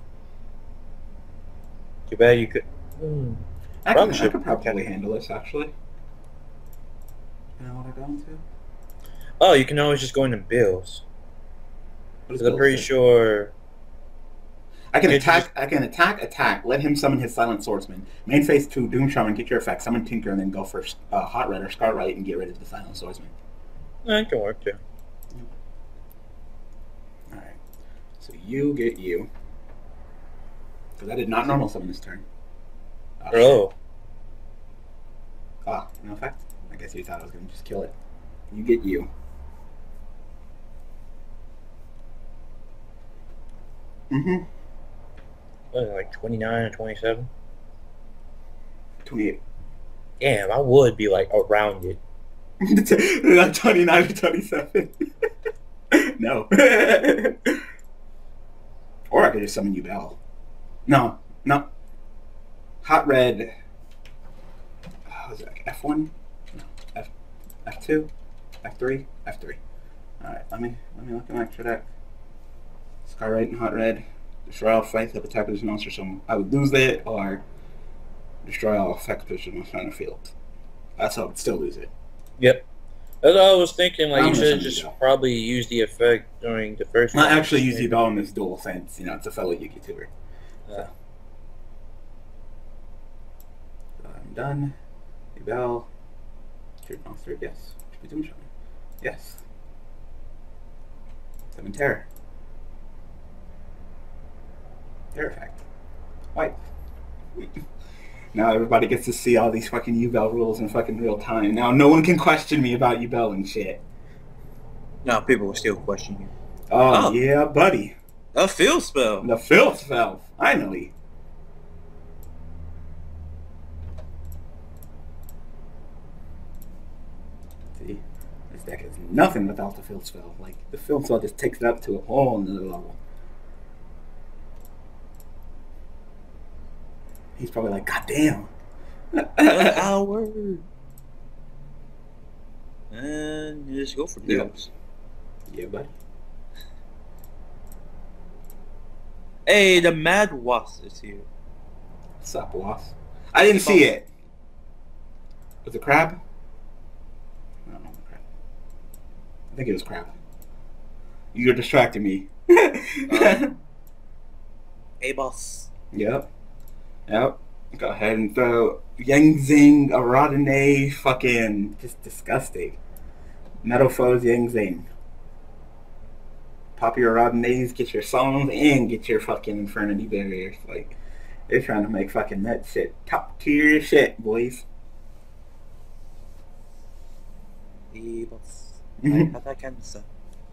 Too bad you could... I could probably handle this, actually. You know what I go into? Oh, you can always just go into bills. What is I'm pretty sure... I can attack. Let him summon his Silent Swordsman. Main phase 2, Doom Shaman, get your effect, summon Tinker, and then go for Hot Red or Scar Right and get rid of the Silent Swordsman. That can work too. Alright. So you get you. Because I did not normal summon this turn. Oh. Ah, no effect? I guess you thought I was going to just kill it. You get you. Mm-hmm. What, like 29 or 27? 28. Damn, I would be like around it. Like 29 or 27. No. Or I could just summon Yubel. No. Hot Red. Was it like F1? No. F2? F3? F3. Alright, let me look at my extra deck. Scar Right and Hot Red. Destroy all fights of attack position monster, so I would lose it, or destroy all effect position monster on the field. That's how I would still lose it. Yep. That's what I was thinking, like, I'm you gonna should just probably use the effect during the first I actually use Yubel in this duel since, you know, it's a fellow Yugi tuber. So I'm done. Yubel. Trade monster, yes. Doom Shaman. Yes. Summon Terror. Terror effect. White. Now everybody gets to see all these fucking Yubel rules in fucking real time. Now no one can question me about Yubel and shit. No, people will still question you. Oh, yeah, buddy. A field spell. The field spell. Finally. See, this deck is nothing without the field spell. Like, the field spell just takes it up to a whole nother level. He's probably like, God damn. An hour. And you just go for bills. Yeah, buddy. Hey, the Mad Wasp is here. What's up, Wasp? I didn't see it. Was it Crab? I don't know. Crab. I think it was Crab. You're distracting me. Hey, boss. Yep. Go ahead and throw Yang Zing, Aradane, fucking just disgusting. Metal Foes, Yang Zing. Pop your Aradanes, get your songs, and get your fucking Infernity Barriers. Like, they're trying to make fucking that shit top tier shit, boys. Hey, boss. I can say.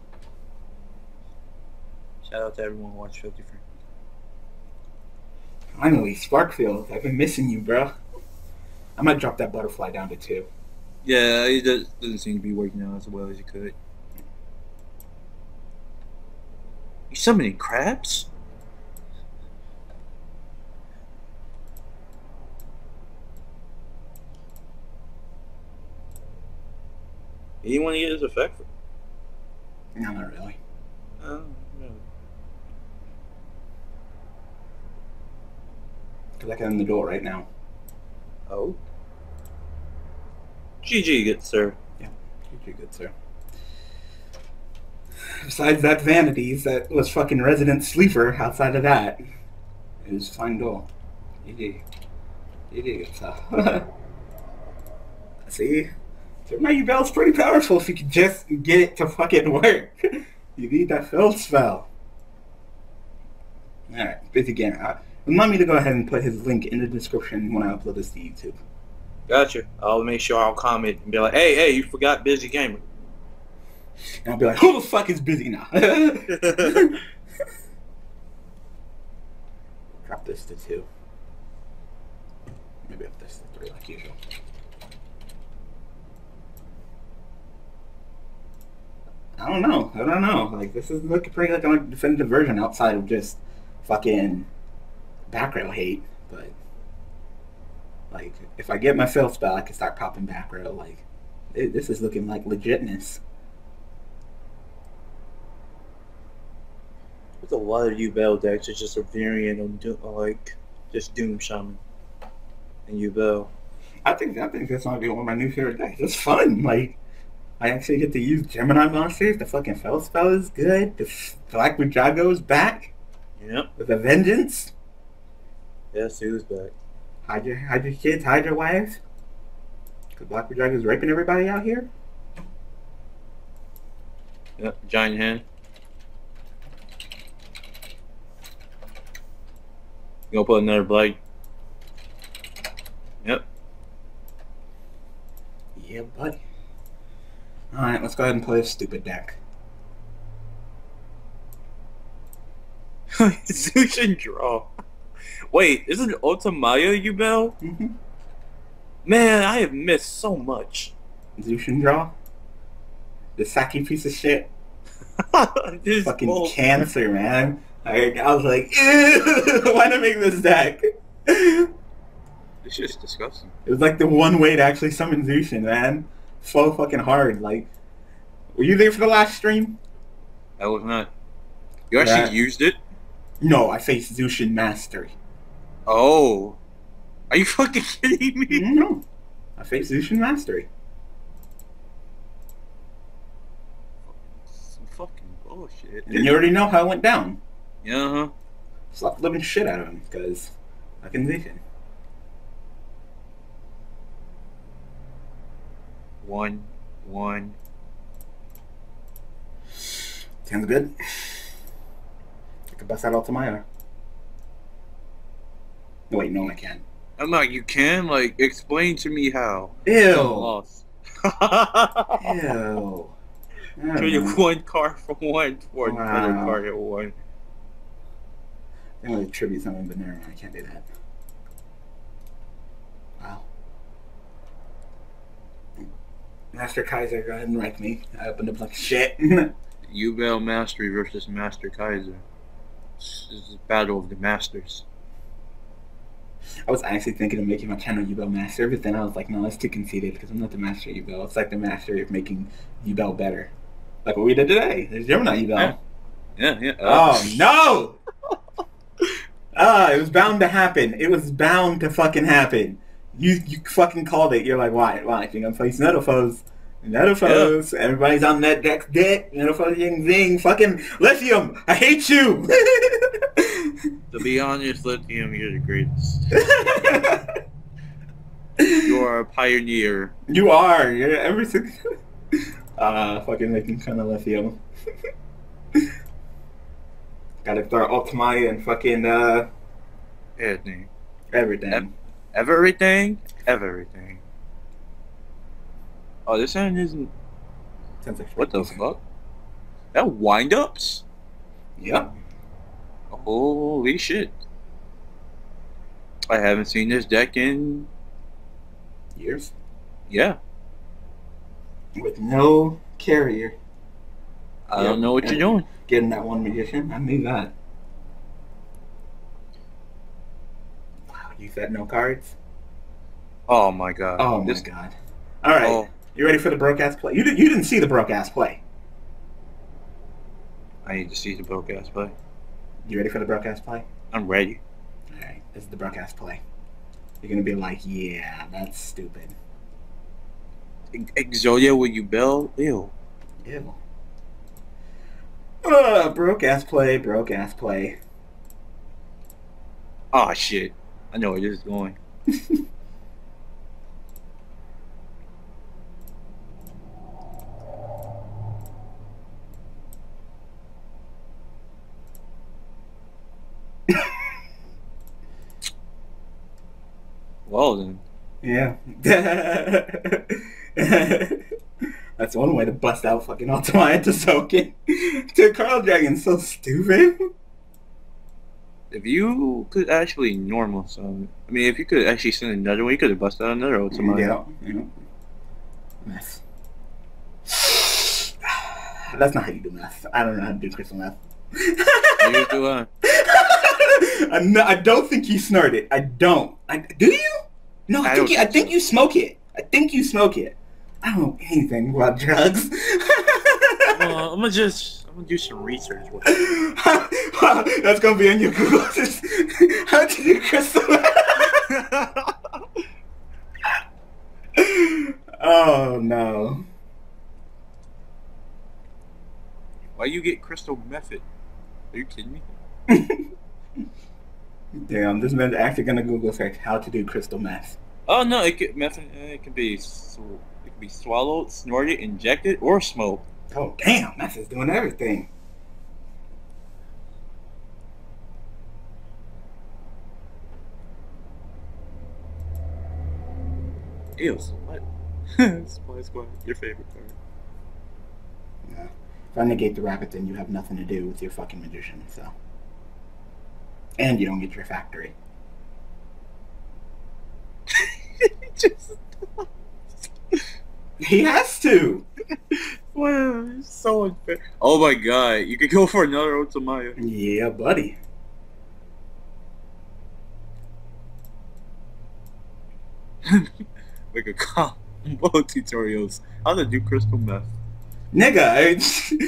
Shout out to everyone who watched Filthy Frank. Finally, Sparkfield. I've been missing you, bro. I might drop that butterfly down to 2. Yeah, it doesn't seem to be working out as well as it could. You summoning crabs? You want to get his effect? No, not really. Oh, no. Because I can end the duel right now. Oh? GG, good sir. Yeah, GG, good sir. Besides that Vanities, that was fucking Resident Sleeper. Outside of that, it was fine duel. GG. GG, good stuff. See? So my Yubel's pretty powerful if you can just get it to fucking work. You need that fill spell. Alright, busy game. Remind me to go ahead and put his link in the description when I upload this to YouTube. Gotcha. I'll make sure I'll comment and be like, hey, you forgot Busy Gamer. And I'll be like, who the fuck is busy now? Drop this to 2. Maybe up this to 3 like usual. I don't know. Like, this is looking pretty like a definitive version outside of just fucking back row hate. But, like, if I get my fill spell, I can start popping back row. Like, this is looking like legitness. There's a lot of Yubel decks. It's just a variant of like just Doom Shaman and Yubel. I think this might be one of my new favorite decks. It's fun. Like, I actually get to use Gemini monsters. The fucking Fell spell is good. The Black Bujago is back. Yep. With a vengeance. Yes, he was back. Hide your kids, hide your wives. Because Black Bujago is raping everybody out here. Yep, giant hand. You gonna put another blade? Yep. Yeah, buddy. Alright, let's go ahead and play a stupid deck. Zushin draw. Wait, isn't Ultimaya Yubel? Mm-hmm. Man, I have missed so much. Zushin draw? The Saki piece of shit? This fucking bull. cancer, man. I was like, ew, why not make this deck? It's just disgusting. It was like the one way to actually summon Zushin, man. So fucking hard. Like, were you there for the last stream? I was not. You actually used it? No, I faced Zushin Mastery. Oh. Are you fucking kidding me? No. I faced Zushin Mastery. Some fucking bullshit. And you already know how it went down. Yeah, uh-huh. Slapped the living shit out of him, because I can Zushin. One. Sounds good. I can bust out Ultimaya. No, wait, no, I can't. I'm like, you can? Like, explain to me how. Ew. I'm lost. Ew. Trade you one card for one for another Wow. card at one. I'm going to tribute something, but never mind, I can't do that. Wow. Master Kaiser, go ahead and wreck me. I opened up like shit. Yubel Mastery versus Master Kaiser. This is a battle of the masters. I was actually thinking of making my channel Yubel Master, but then I was like, no, that's too conceited because I'm not the master of Yubel. It's like the master of making Yubel better. Like what we did today. There's Gemini Yubel. Yeah. Oh, no! It was bound to happen. It was bound to fucking happen. You fucking called it. You're like, why? I think I'm playing Netofos. Netofos. Yeah. Everybody's on that deck's dick. Netofos, ying, zing. Fucking Lithium. I hate you. To be honest, Lithium, you're the greatest. You are a pioneer. You are. You're everything. Fucking making fun of Lithium. Gotta throw Ultimaya and fucking, Everything. Everything. Everything. Oh, this hand isn't... Sounds like what the fuck? That wind-ups? Yep. Holy shit. I haven't seen this deck in... years? Yeah. With no carrier. I don't know what you're doing. Getting that one magician, I knew that. Wow, you said no cards? Oh my god. Oh my god. Alright, Oh. You ready for the broke-ass play? You didn't see the broke-ass play. I need to see the broke-ass play. You ready for the broke-ass play? I'm ready. Alright, this is the broke-ass play. You're gonna be like, yeah, that's stupid. Exodia with Yubel? Ew. Ew. Broke-ass play. Oh shit. I know where this is going. Well then. Yeah. That's one way to bust out fucking Ultimate to soak it. Dude, Carl Dragon's so stupid. If you could actually normal summon, I mean, if you could actually send another one, you could have busted out another Ultimate. Yeah. Math. That's not how you do math. I don't know how to do crystal math. Neither do I. I don't think you snort it. I don't. Do you? No, I think you smoke it. I think you smoke it. I don't know anything about drugs. Well, I'm gonna do some research. That's gonna be on your Google. How to do crystal meth? Oh no. Why you get crystal method? Are you kidding me? Damn, this man's actually gonna Google search how to do crystal meth. Oh no, it can be swallowed, snorted, injected, or smoked. Oh damn, meth is doing everything. Ew, what? Spy Squad, your favorite card. Yeah. If I negate the rabbit, then you have nothing to do with your fucking magician, so. And you don't get your factory. He has to! Wow, it's so unfair. Oh my god, you could go for another Otamaya. Yeah, buddy. Like a combo tutorials. How to do crystal meth. Nigga,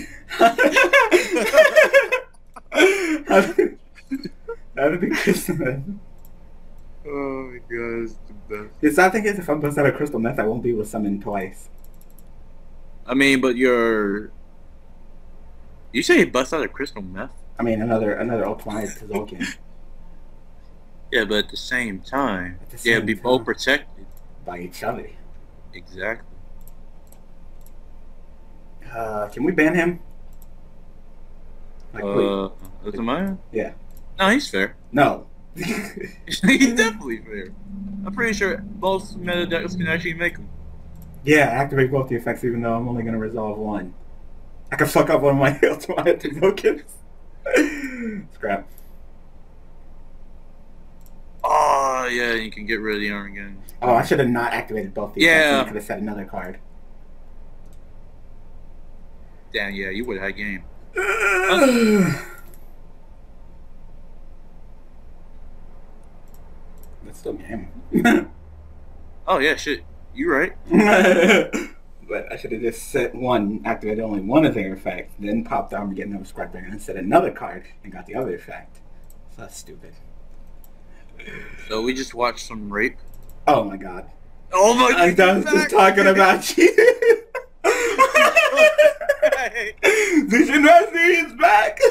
how to do crystal meth? Oh my god, it's the best. The sad thing is, if I bust out a crystal meth, I won't be able to summon twice. I mean, but you say you bust out a crystal meth? I mean, another ultimate Kazokin. Yeah, but at the same time, yeah, be both protected by each other. Exactly. Can we ban him? Like, Ultimate? Yeah. No, he's fair. No. He's definitely fair. I'm pretty sure most meta decks can actually make him. Yeah, activate both the effects even though I'm only going to resolve one. I can fuck up one of my ultimate tokens. Scrap. Oh, yeah, you can get rid of the arm again. Oh, I should have not activated both the effects. I could have set another card. Damn, yeah, you would have had game. That's still game. Oh, yeah, shit. You right. But I should have just set one, activated only one of their effects, then popped arm to get another squad banger, and set another card and got the other effect. So that's stupid. So we just watched some rape. Oh my god. Oh my god. I'm done just talking about you. Vision Razzie is back.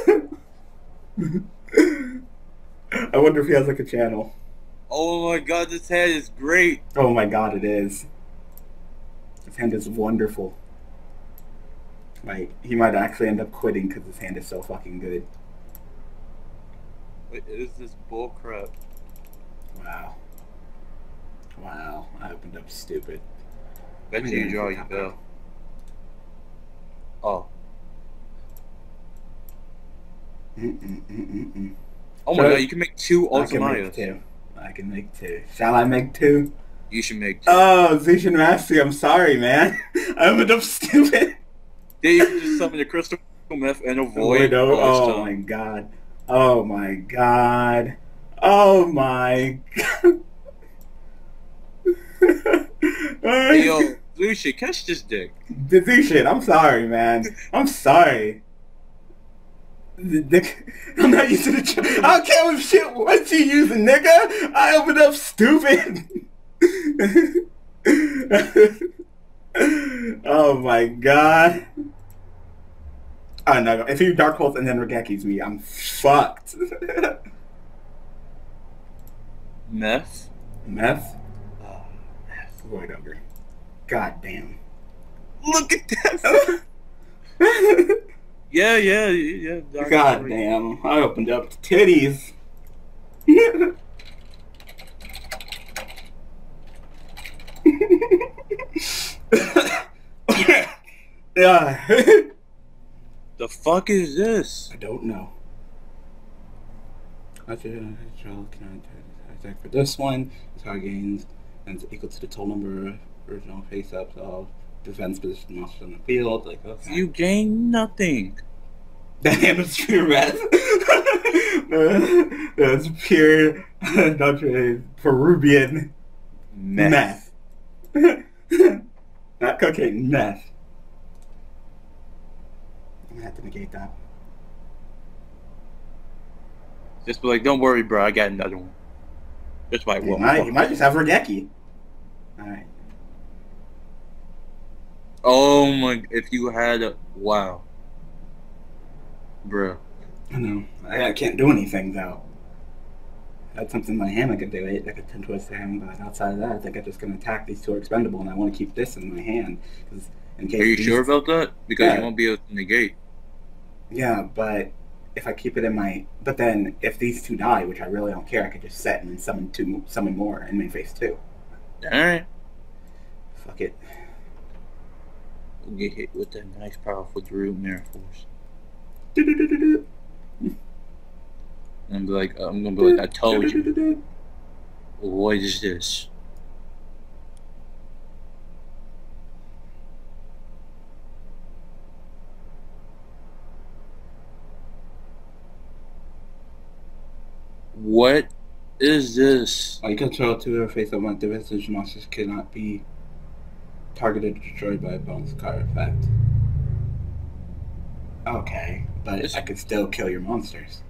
I wonder if he has like a channel. Oh my god, this head is great. Oh my god, it is. His hand is wonderful. Like, he might actually end up quitting because his hand is so fucking good. What is this bull crap? Wow. Wow, I opened up stupid. Bet you draw Yubel. Oh. Oh my god, you can make two Ultimayas. I can make two. Shall I make two? You should make two. Oh, Zishan Rasty, I'm sorry, man. I opened up stupid. Yeah, you can just summon the crystal meth and avoid. Oh my god. Oh my god. Oh my god. Hey, yo, Lucia, catch this dick. Zushin, I'm sorry, man. I'm sorry. I'm not using the I don't care what shit what you using, nigga. I opened up stupid. Oh my god. Oh no, if you Dark Holes and then Regeki's me, I'm fucked. Meth? Meth? Oh, meth. Void Ogre. God damn. Look at that! Yeah. God damn. I opened up titties. Yeah. The fuck is this? I don't know. For this one, the target gains and it's equal to the total number of original face-ups of defense position monsters on the field. Like, okay. You gain nothing. The hemisphere meth. That's pure Peruvian meth. Not cocaine, meth. I'm gonna have to negate that. Just be like, don't worry, bro. I got another one. This might work. You might just have Regeki. Alright. Oh my! If you had a wow, bro. I know. I can't do anything though. I had something in my hand I could do it. I could 10 twist him, but outside of that, I think I'm just gonna attack. These two are expendable, and I want to keep this in my hand because in case. Are you sure about that? Because you won't be able to negate. Yeah, but if I keep it in my, but then if these two die, which I really don't care, I could just set and then summon more in main phase 2. All right. Fuck it. We'll get hit with that nice, powerful Drew Mirror Force. I'm gonna be like, I told you. What is this? What is this? You control 2 or face up 1 division monsters cannot be targeted or destroyed by a bonus card effect. Okay, but I could still kill your monsters.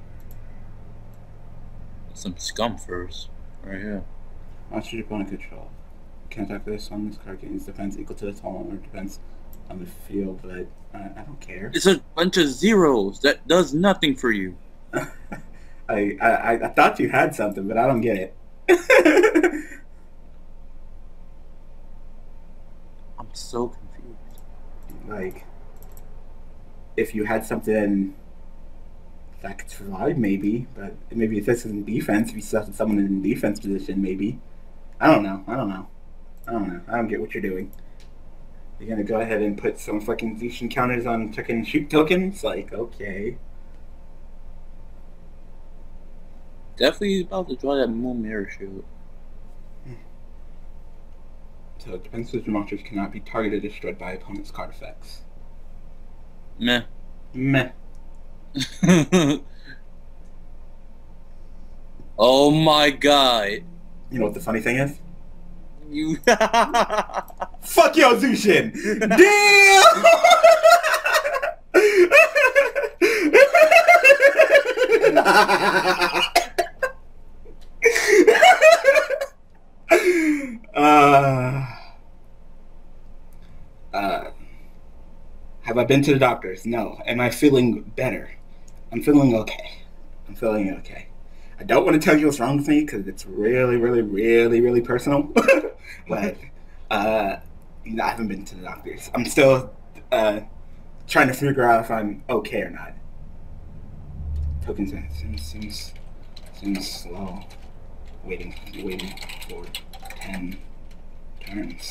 Some scum first, right here. Monster your opponent control. Can't attack this on this card gains defense equal to the total or defense on the field, but I don't care. It's a bunch of zeros that does nothing for you. I thought you had something, but I don't get it. I'm so confused. Like, if you had something that could survive, maybe, but maybe if this is in defense, if you set someone in defense position, maybe. I don't know. I don't get what you're doing. You're gonna go ahead and put some fucking Zushin counters on fucking shoot tokens? Like, okay. Definitely about to draw that Moon Mirror Shield. So defensive monsters cannot be targeted or destroyed by opponent's card effects. Meh. Meh. Oh my god. You know what the funny thing is? You Fuck yo, Zushin! Damn! Have I been to the doctors? No. Am I feeling better? I'm feeling okay. I don't want to tell you what's wrong with me because it's really, really, really, really personal. But I haven't been to the doctors. I'm still trying to figure out if I'm okay or not. Tokens seems slow. Waiting for 10 turns.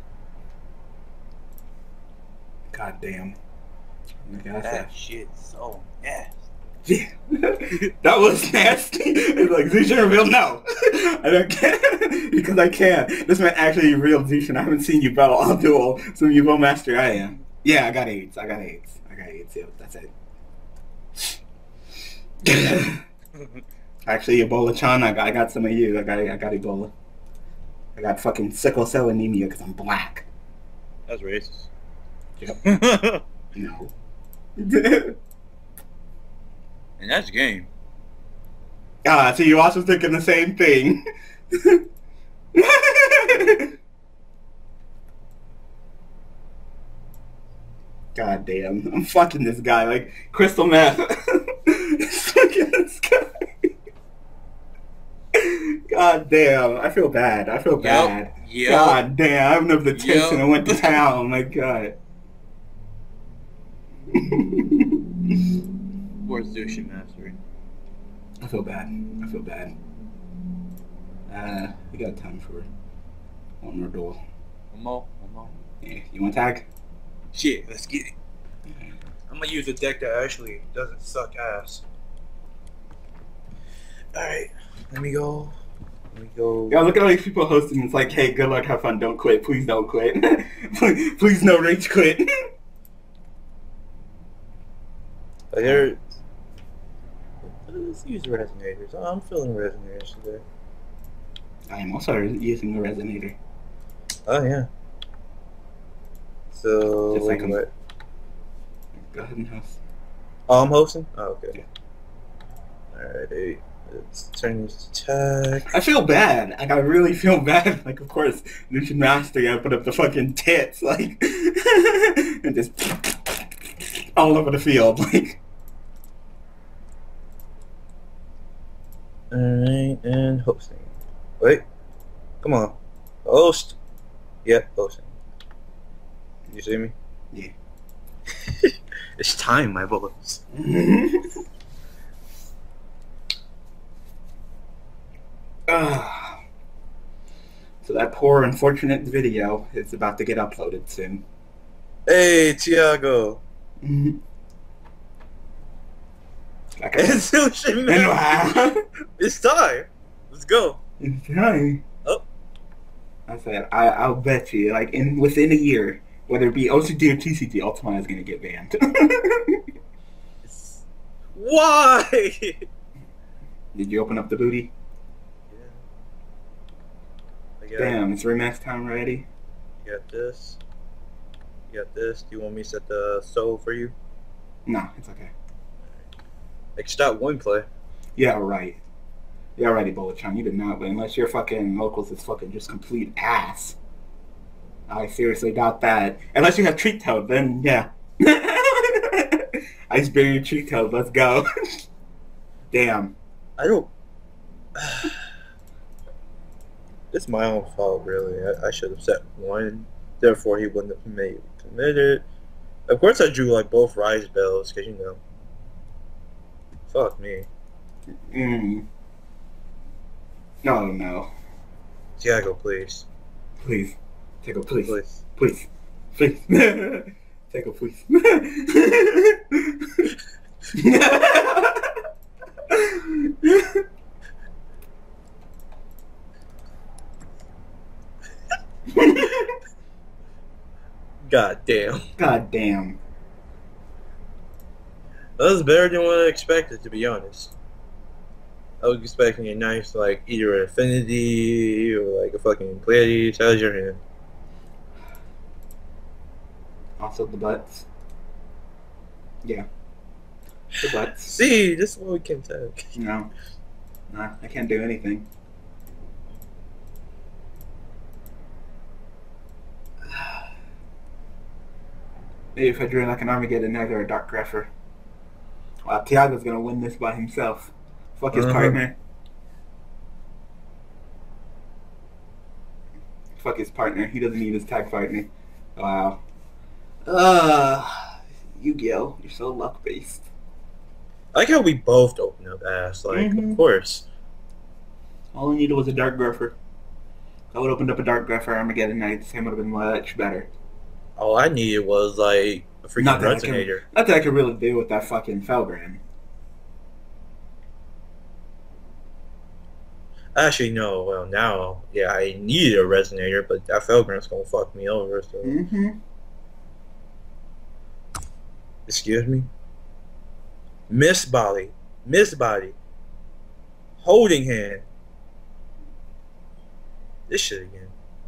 God damn. that shit's so nasty. Yeah. That was nasty. It's like Zushin revealed no. I don't care. Because I can. This man actually real Zushin. I haven't seen Yubel on duel. So Yubel master I am. Yeah, I got AIDS. Yeah, that's it. Actually, Ebola-chan, I got some of you. I got Ebola. I got fucking sickle cell anemia because I'm black. That's racist. Yep. No. And that's game. So you also thinking the same thing. God damn. I'm fucking this guy like crystal meth. Fucking this guy. God damn. I feel bad. Yep. God damn. I opened up the tits and I went to town. My God. Where's Zushin Mastery? I feel bad. We got time for one more duel. One more. Yeah, you want to tag? Shit, let's get it. I'm gonna use a deck that actually doesn't suck ass. Alright, let me go. Yeah, look at all these people hosting. It's like, hey, good luck, have fun, don't quit. Please don't quit. please no rage quit. Let's use resonators. Oh, I'm feeling resonators today. I am also using the resonator. Oh, yeah. So, Just wait, like what? Go ahead and host. Oh, I'm hosting? Oh, okay. Yeah. Alright, let's turn this to tag. I feel bad. Like, I really feel bad. Like, of course, Lucian Master gotta put up the fucking tits, like, and just all over the field, like. Alright, and hosting. Wait. Come on. Host. Yep, hosting. You see me? Yeah. It's time, my bullets. So that poor, unfortunate video is about to get uploaded soon. Hey, Tiago. Like It's time. Let's go. It's time. Oh. I said, I'll bet you, like, within a year, whether it be OCG or TCG, Ultima is going to get banned. Why? Did you open up the booty? Yeah. Damn, it's rematch time already? You got this. You got this. Do you want me to set the soul for you? No, it's okay. Like, stop one play. Yeah, right. Yeah, righty, Bulletron. You did not, but unless your fucking locals is fucking just complete ass. I seriously doubt that. Unless you have Treat Toad, then yeah. Iceberry Treat Toad, let's go. Damn. I don't... It's my own fault, really. I should have set one. Therefore, he wouldn't have made committed. Of course, I drew, like, both Rise Bells, because, you know. Fuck me. No, no. Tiago, please. Please. Take a please. Please. Please. Take a please. God damn. God damn. That was better than what I expected, to be honest. I was expecting a nice, like, either an Affinity or, like, a fucking Pleiades. How's your hand? Also the butts. Yeah. The butts. See, this is what we can take. No. Nah, I can't do anything. Maybe if I drew like an Armageddon Knight or a Dark Grepher. Wow, Tiago's gonna win this by himself. Fuck his partner. Fuck his partner. He doesn't need his tag partner. Wow. Yu-Gi-Oh! You're so luck-based. I like how we both open up ass. Like, of course. All I needed was a Dark Grepher. If I would have opened up a Dark Grepher Armageddon Knight, this game would have been much better. All I needed was, like, a freaking resonator. Not that I could really deal with that fucking Felgran. Actually, no. Well, now, yeah, I needed a resonator, but that Felgran's gonna fuck me over, so... Excuse me? Miss Body. Holding hand. This shit again.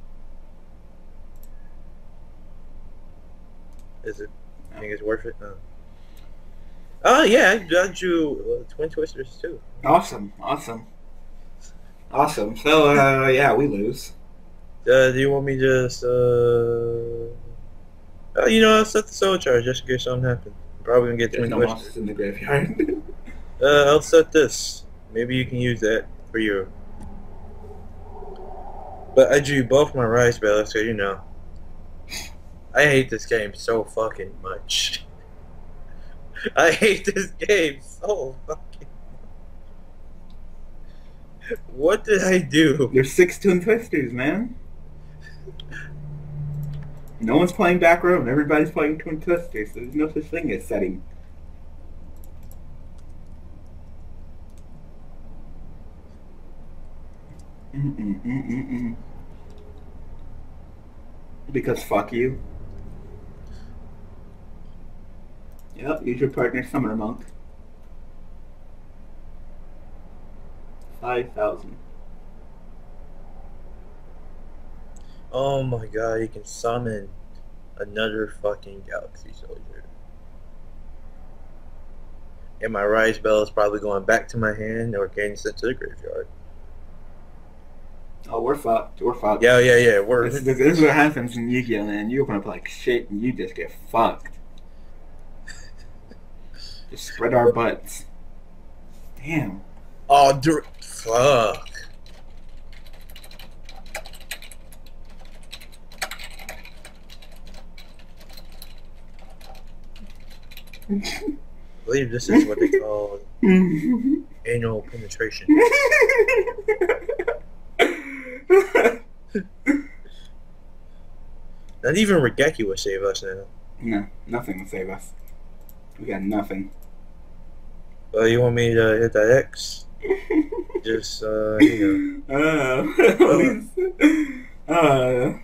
Is it? I think it's worth it? No. Oh, yeah, I drew Twin Twisters, too. Awesome. So, yeah, we lose. Do you want me just, oh, you know, I'll set the soul charge just in case something happens. I'm probably gonna get There's Twin no Twisters. monsters in the graveyard. I'll set this. Maybe you can use that for your... But I drew both my Rise Bells, so you know. I hate this game so fucking much. I hate this game so fucking much. What did I do? There's 6 Twin Twisters, man. No one's playing back row, and everybody's playing Twin Twisters, so there's no such thing as setting. Because fuck you. Yep, use your partner Summoner Monk. 5,000. Oh my god, you can summon another fucking Galaxy Soldier. And my Rise Bell is probably going back to my hand or getting sent to the graveyard. Oh, we're fucked. We're fucked. Yeah. This is what happens in Yu-Gi-Oh, man. You open up like shit and you just get fucked. Just spread our butts. Damn. Oh, fuck. I believe this is what they call anal penetration. Not even Regeki will save us now. No, nothing will save us. We got nothing. Well, you want me to hit that X? Just, you know.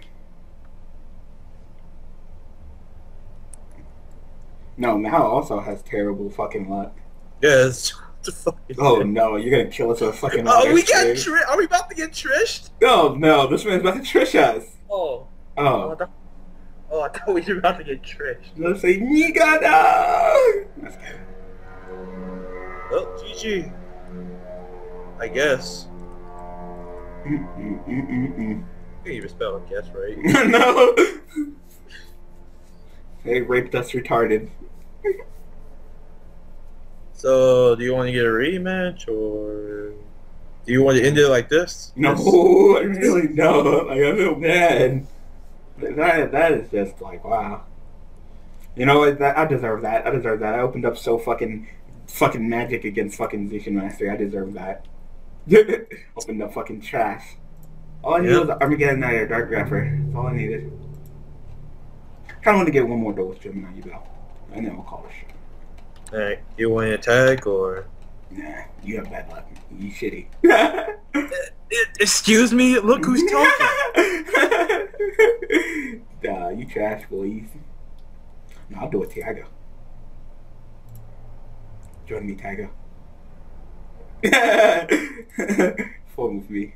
No, Maou also has terrible fucking luck. Yes. What the fuck is Oh that? no, you're gonna kill us with a fucking Oh, we got Trish. Are we about to get Trished? No, this man's about to trish us. Oh. Oh. I thought we were about to get Trished. Let's say Nigada. Well, GG. I guess. You can't even spell guess right. No. They raped us retarded. So, do you want to get a rematch, or do you want to end it like this? No, I really don't. Like, I feel bad. That is just like, wow. You know what? I deserve that. I opened up so fucking magic against fucking Zishin Master. I deserve that. Opened up fucking trash. All I needed was Armageddon Knight or Dark Grapher. That's all I needed. Kind of want to get one more duel with Gemini Yubel, and then we'll call it shit. Alright, you want to attack, or? Nah, you have bad luck. You shitty. Excuse me? Look who's talking. Nah, you trash, boys. No, I'll do it, Tiago. Join me, Tiago. Form with me.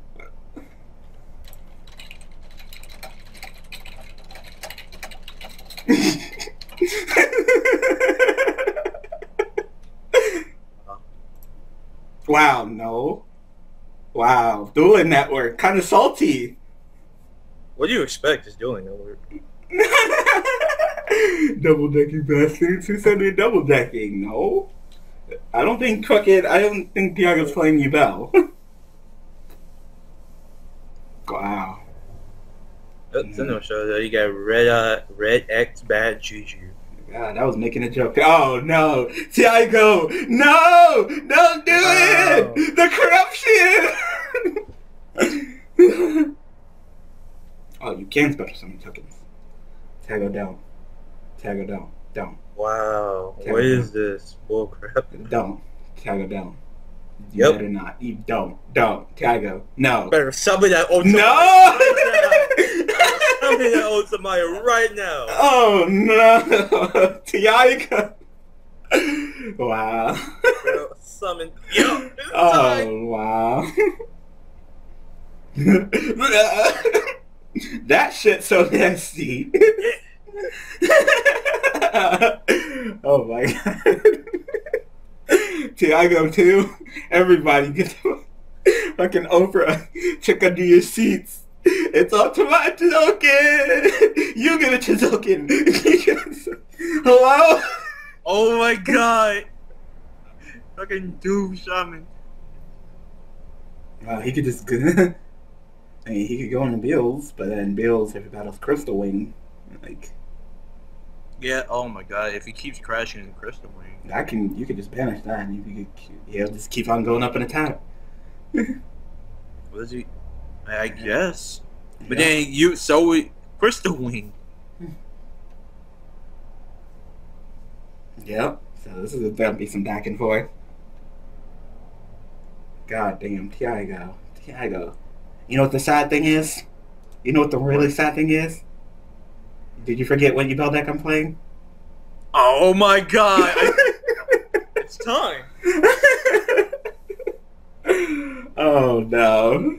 Wow, no. Wow, dueling network, kind of salty. What do you expect is doing network? Double decking bastards. Who said they're double decking? No. I don't think Tiago's playing Yubel. Wow. That's no show though. You got red X bad juju. God, I was making a joke. Oh no, Tiago! No! Don't do it! The corruption! Oh, you can special summon tokens. Tiago down. Tiago down. Down. Wow. Tiago what down. is this bull crap? Don't. Tiago down. Yep. You better not. You don't. Tiago. No. Better summon that old No! Summon that old somebody right now. Oh no! Tiago! Wow. Bro, summon. Yo, Oh wow. That shit's so nasty. Oh my god. Tiago too. Everybody get the fucking Oprah. Check under your seats. It's up to my token. You get a token. Hello? Oh my god. Fucking Doom Shaman. He could just I mean, he could go into Bills, but then Bills, if he battles Crystal Wing, like Yeah, oh my god, if he keeps crashing in Crystal Wing. you could just banish that, and he'll just keep on going up and attack. What is he? I guess. But then Crystal Wing. Yep. So this is gonna be some back and forth. God damn, Tiago. Tiago. You know what the sad thing is? You know what the really sad thing is? Did you forget what Yubel deck I'm playing? Oh my god! It's time. Oh no.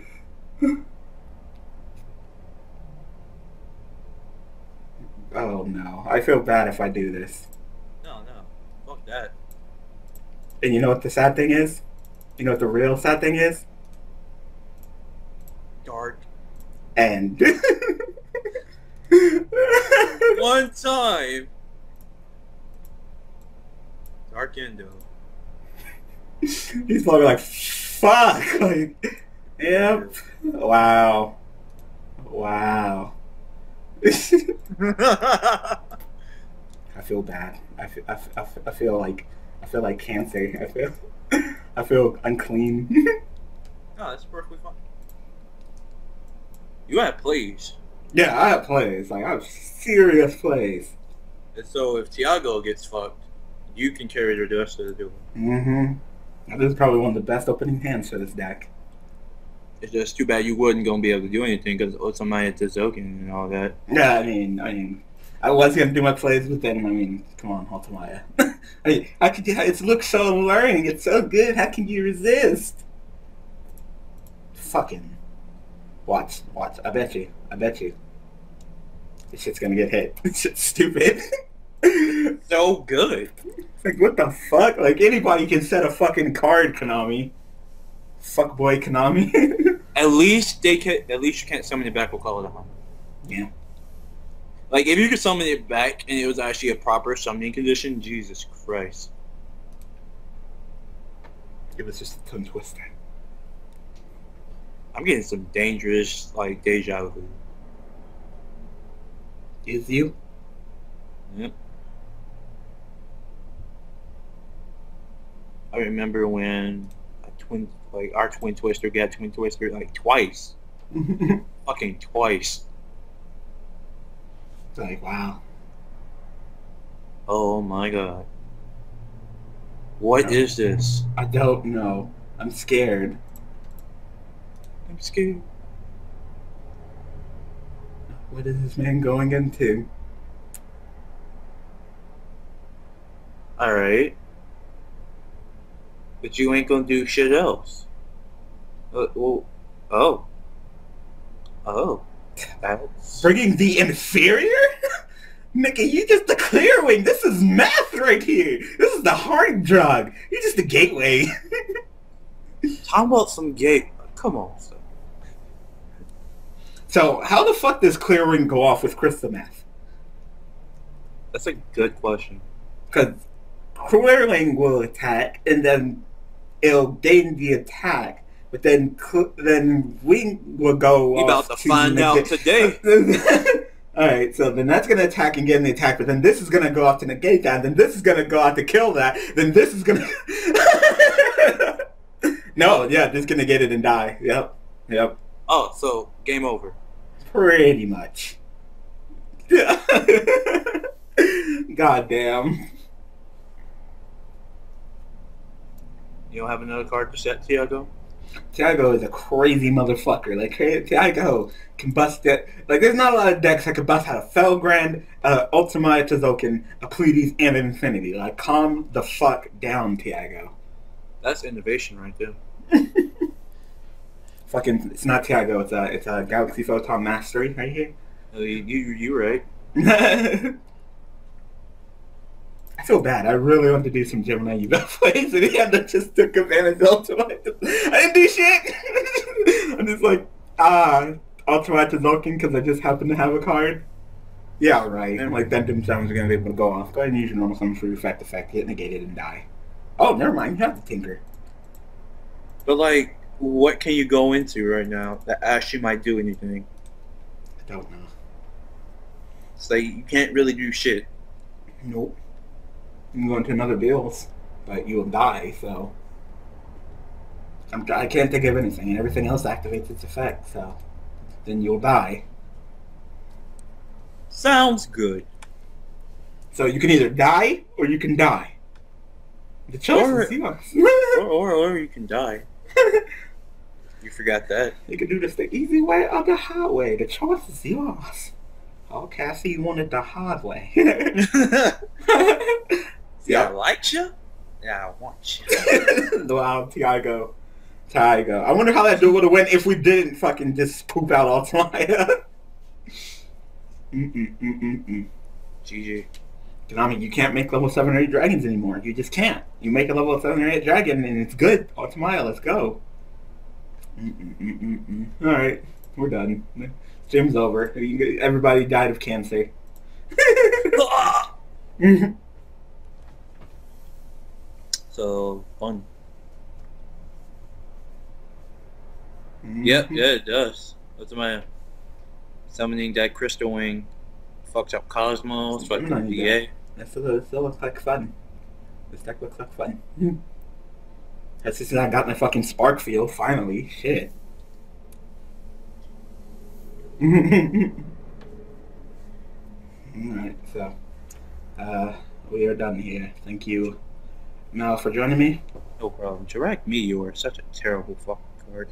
Oh no. I feel bad if I do this. No, fuck that. And you know what the sad thing is? You know what the real sad thing is? Dark. And One time. Dark Endo. he's probably like, fuck. Like, yep. Wow. Wow. I feel bad. I feel like cancer. I feel unclean. No, that's perfectly fine. You had plays. Yeah, I have plays. Like I have serious plays. And so if Tiago gets fucked, you can carry the rest of the duel. Mm-hmm. This is probably one of the best opening hands for this deck. It's just too bad you wasn't gonna be able to do anything because somebody had Zokin and all that. Yeah, I was gonna do my plays, but then come on, Ultimaya. I could. It looks so alluring. It's so good. How can you resist? Fucking watch. I bet you. This shit's gonna get hit. This shit's stupid. So good. It's like, what the fuck? Like, anybody can set a fucking card, Konami. Fuckboy Konami. At least you can't summon it back with Call of the Hunt. Yeah. Like, if you could summon it back and it was actually a proper summoning condition, Jesus Christ. It was just a tongue twister. I'm getting some dangerous, like, deja vu. Is you? Yep. I remember when our twin twister got twin twister like twice. Fucking twice. Like, wow. Oh my god. What is this? I don't know. I'm scared. I'm scared. What is this man going into? Alright. But you ain't gonna do shit else. Oh. That's... Bringing the inferior? Nigga, you just the clear wing. This is math right here. This is the hard drug. You're just the gateway. Talking about some gate. Come on, son. So, how the fuck does clear wing go off with crystal math? That's a good question. Because clear wing will attack, and then it'll gain the attack. But then wing will go We off about to find out today. Alright, so then that's going to attack and get the attack, but then this is going to go off to negate that, then this is going to go out to kill that, then this is going to... No, yeah, this is going to get it and die. Yep. Oh, so game over. Pretty much. God damn. You don't have another card to set, Tiago? Tiago is a crazy motherfucker. Like, Tiago can bust it. Like, there's not a lot of decks that can bust out a Felgrand, Ultima Tizokin, a Pleiades, and an Infinity. Like, calm the fuck down, Tiago. That's innovation right there. Fucking, it's not Tiago. It's a Galaxy Photon Mastery right here. You right. I feel bad. I really wanted to do some Gemini Yubel plays, and he had to just took advantage of Ultima. I didn't do shit. I'm just like, Ultima Tizokin because I just happen to have a card. Yeah, right. I'm like, then Doom Summons are going to be able to go off. Go ahead and use your normal summons for your effect, get negated, and die. Oh, never mind. You have the Tinker. But, like, what can you go into right now that actually might do anything? I don't know. It's like, you can't really do shit. Nope. You can go into another bills, but you will die, so... I can't think of anything, and everything else activates its effect, so... Then you'll die. Sounds good. So you can either die or you can die. The choice is yours. or you can die. You forgot that. You can do this the easy way or the hard way. The choice is yours. Okay, I see you wanted the hard way. Yeah, I liked you. Yeah, I want you. Wow, Tiago. I wonder how that dude would have went if we didn't fucking just poop out all time. GG. I mean, you can't make level 7 or 8 dragons anymore. You just can't. You make a level 7 or 8 dragon and it's good. Ultimaya, let's go. Alright, we're done. Gym's over. Everybody died of cancer. So, fun. Yep, yeah, it does. What's my summoning that crystal wing? Fucked up Cosmos, fucked up DA. That still looks like fun. This deck looks like fun. That's just I got my fucking spark field, finally. Shit. Alright, so we are done here. Thank you, Maou, for joining me. No problem. Jirac Meteor is such a terrible fucking card.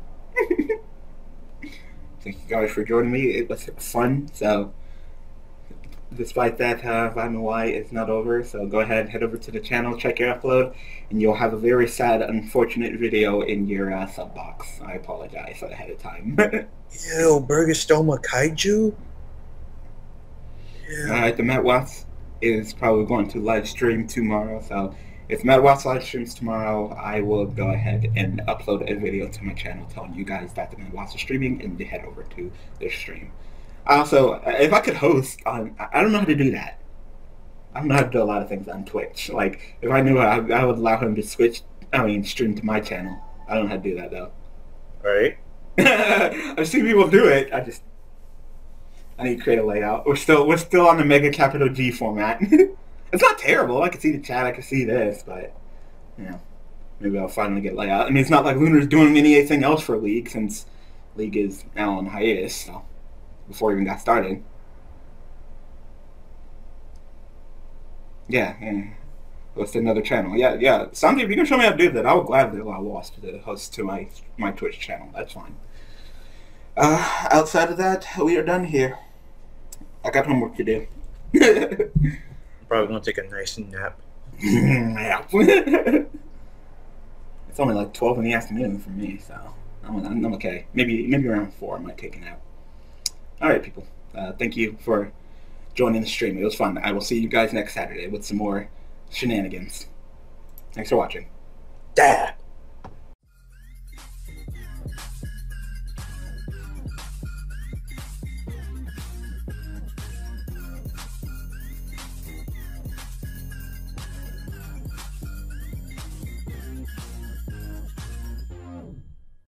Thank you guys for joining me. It was fun, so despite that, Vitamin Y is not over, so go ahead, head over to the channel, check your upload, and you'll have a very sad, unfortunate video in your sub box. I apologize ahead of time. Ew, Burgostoma Kaiju? Yeah. Alright, the Matt Watts is probably going to live stream tomorrow, so if Matt Watts live streams tomorrow, I will go ahead and upload a video to my channel telling you guys that the Matt Watts is streaming and to head over to their stream. Also, if I could host on, I don't know how to do that. I don't know how to do a lot of things on Twitch. Like, if I knew I would allow him to stream to my channel. I don't know how to do that, though. Right. I've seen people do it. I need to create a layout. We're still on the mega capital G format. It's not terrible. I can see the chat. I can see this, but you know, maybe I'll finally get layout. I mean, it's not like Lunar's doing anything else for League since League is now on hiatus. So before we even got started. Yeah. Host another channel. Yeah. Sandeep, if you can show me how to do that, I would gladly allow Wasp to host to my Twitch channel. That's fine. Outside of that, we are done here. I got homework to do. I'm probably gonna take a nice nap. Yeah. It's only like 12 in the afternoon for me, so I'm okay. Maybe around 4 I might take a nap. Alright, people. Thank you for joining the stream. It was fun. I will see you guys next Saturday with some more shenanigans. Thanks for watching. Dad!